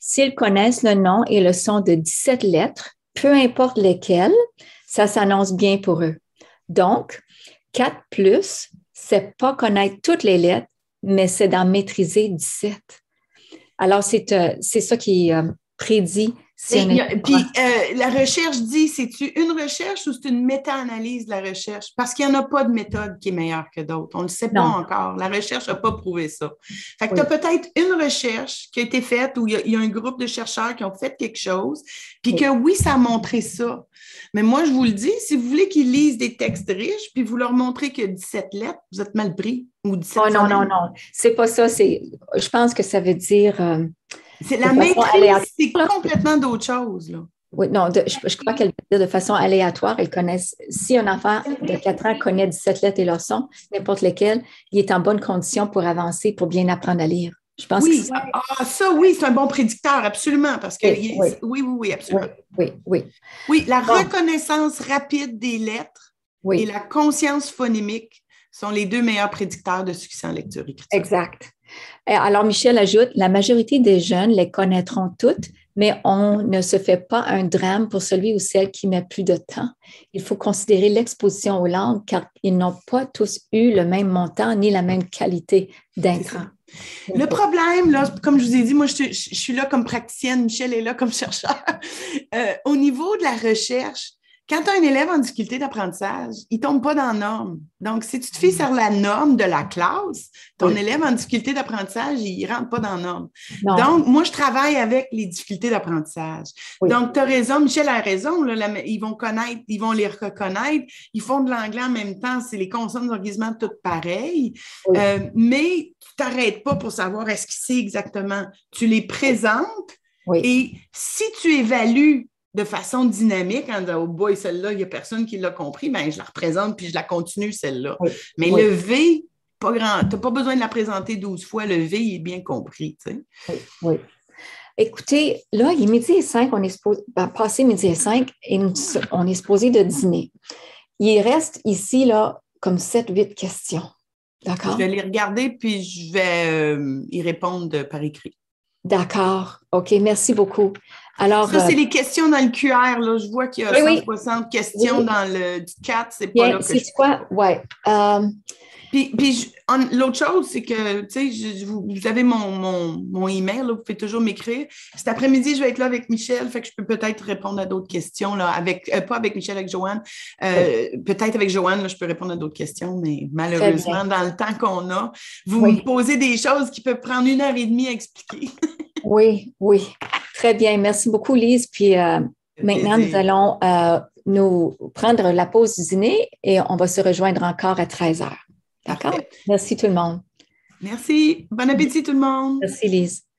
S'ils connaissent le nom et le son de dix-sept lettres, peu importe lesquelles, ça s'annonce bien pour eux. Donc, quatre plus, c'est pas connaître toutes les lettres, mais c'est d'en maîtriser dix-sept. Alors, c'est, euh, c'est ça qui est euh, prédit. Si Mais, a, puis, euh, la recherche dit, c'est-tu une recherche ou c'est une méta-analyse de la recherche? Parce qu'il n'y en a pas de méthode qui est meilleure que d'autres. On ne le sait pas non. encore. La recherche n'a pas prouvé ça. Fait que oui. tu as peut-être une recherche qui a été faite où il y, y a un groupe de chercheurs qui ont fait quelque chose, puis oui. que oui, ça a montré ça. Mais moi, je vous le dis, si vous voulez qu'ils lisent des textes riches, puis vous leur montrez que dix-sept lettres, vous êtes mal pris. Ou dix-sept oh non, non, non. C'est pas ça. C'est, je pense que ça veut dire... Euh, c'est la maîtrise, c'est complètement d'autre chose. Là. Oui, non, de, je, je crois qu'elle veut dire de façon aléatoire. Elles connaissent, si un enfant de quatre ans connaît dix-sept lettres et leur son, n'importe lesquelles, il est en bonne condition pour avancer, pour bien apprendre à lire. Je pense oui, que ça... ah, ça, oui, c'est un bon prédicteur, absolument. Parce que oui, il, oui. oui, oui, oui, absolument. Oui, oui. Oui, oui la bon. reconnaissance rapide des lettres oui. et la conscience phonimique sont les deux meilleurs prédicteurs de succès en lecture écriture. Exact. Alors, Michel ajoute, la majorité des jeunes les connaîtront toutes, mais on ne se fait pas un drame pour celui ou celle qui met plus de temps. Il faut considérer l'exposition aux langues car ils n'ont pas tous eu le même montant ni la même qualité d'intrant. Le problème, là, comme je vous ai dit, moi, je, je, je suis là comme praticienne, Michel est là comme chercheur. Euh, au niveau de la recherche, quand tu as un élève en difficulté d'apprentissage, il ne tombe pas dans la norme. Donc, si tu te fies sur la norme de la classe, ton oui. élève en difficulté d'apprentissage, il ne rentre pas dans la norme. Non. Donc, moi, je travaille avec les difficultés d'apprentissage. Oui. Donc, tu as raison, Michel a raison, là, la, ils vont connaître, ils vont les reconnaître, ils font de l'anglais en même temps, c'est les consonnes d'orguisement toutes pareilles, oui. euh, mais tu ne t'arrêtes pas pour savoir est-ce qu'il sait exactement. Tu les présentes oui. et si tu évalues de façon dynamique, en disant, oh boy, celle-là, il n'y a personne qui l'a compris, bien, je la représente puis je la continue, celle-là. Oui. Mais oui. le V, pas grand, tu n'as pas besoin de la présenter douze fois, le V, il est bien compris, tu sais. Oui, oui. Écoutez, là, il est midi et cinq, on est supposé, ben, passé midi et cinq, et nous, on est supposé de dîner. Il reste ici, là, comme sept, huit questions. D'accord? Je vais les regarder, puis je vais euh, y répondre par écrit. D'accord. OK, merci beaucoup. Alors, ça, c'est euh, les questions dans le Q R. Là. Je vois qu'il y a oui, cent soixante oui. questions oui. dans le chat. C'est pas Bien, là que c'est je... quoi? Oui. Euh... Puis, puis je, en, l'autre chose, c'est que, tu sais, vous, vous avez mon, mon, mon email, là, vous pouvez toujours m'écrire. Cet après-midi, je vais être là avec Michel, fait que je peux peut-être répondre à d'autres questions, là, avec, euh, pas avec Michel, avec Joanne. Euh, oui. Peut-être avec Joanne, là, je peux répondre à d'autres questions, mais malheureusement, dans le temps qu'on a, vous oui. me posez des choses qui peuvent prendre une heure et demie à expliquer. Oui, oui. Très bien. Merci beaucoup, Lise. Puis euh, maintenant, nous allons euh, nous prendre la pause du dîner et on va se rejoindre encore à treize heures. D'accord? Parfait. Merci tout le monde. Merci. Bon appétit tout le monde. Merci, Lise.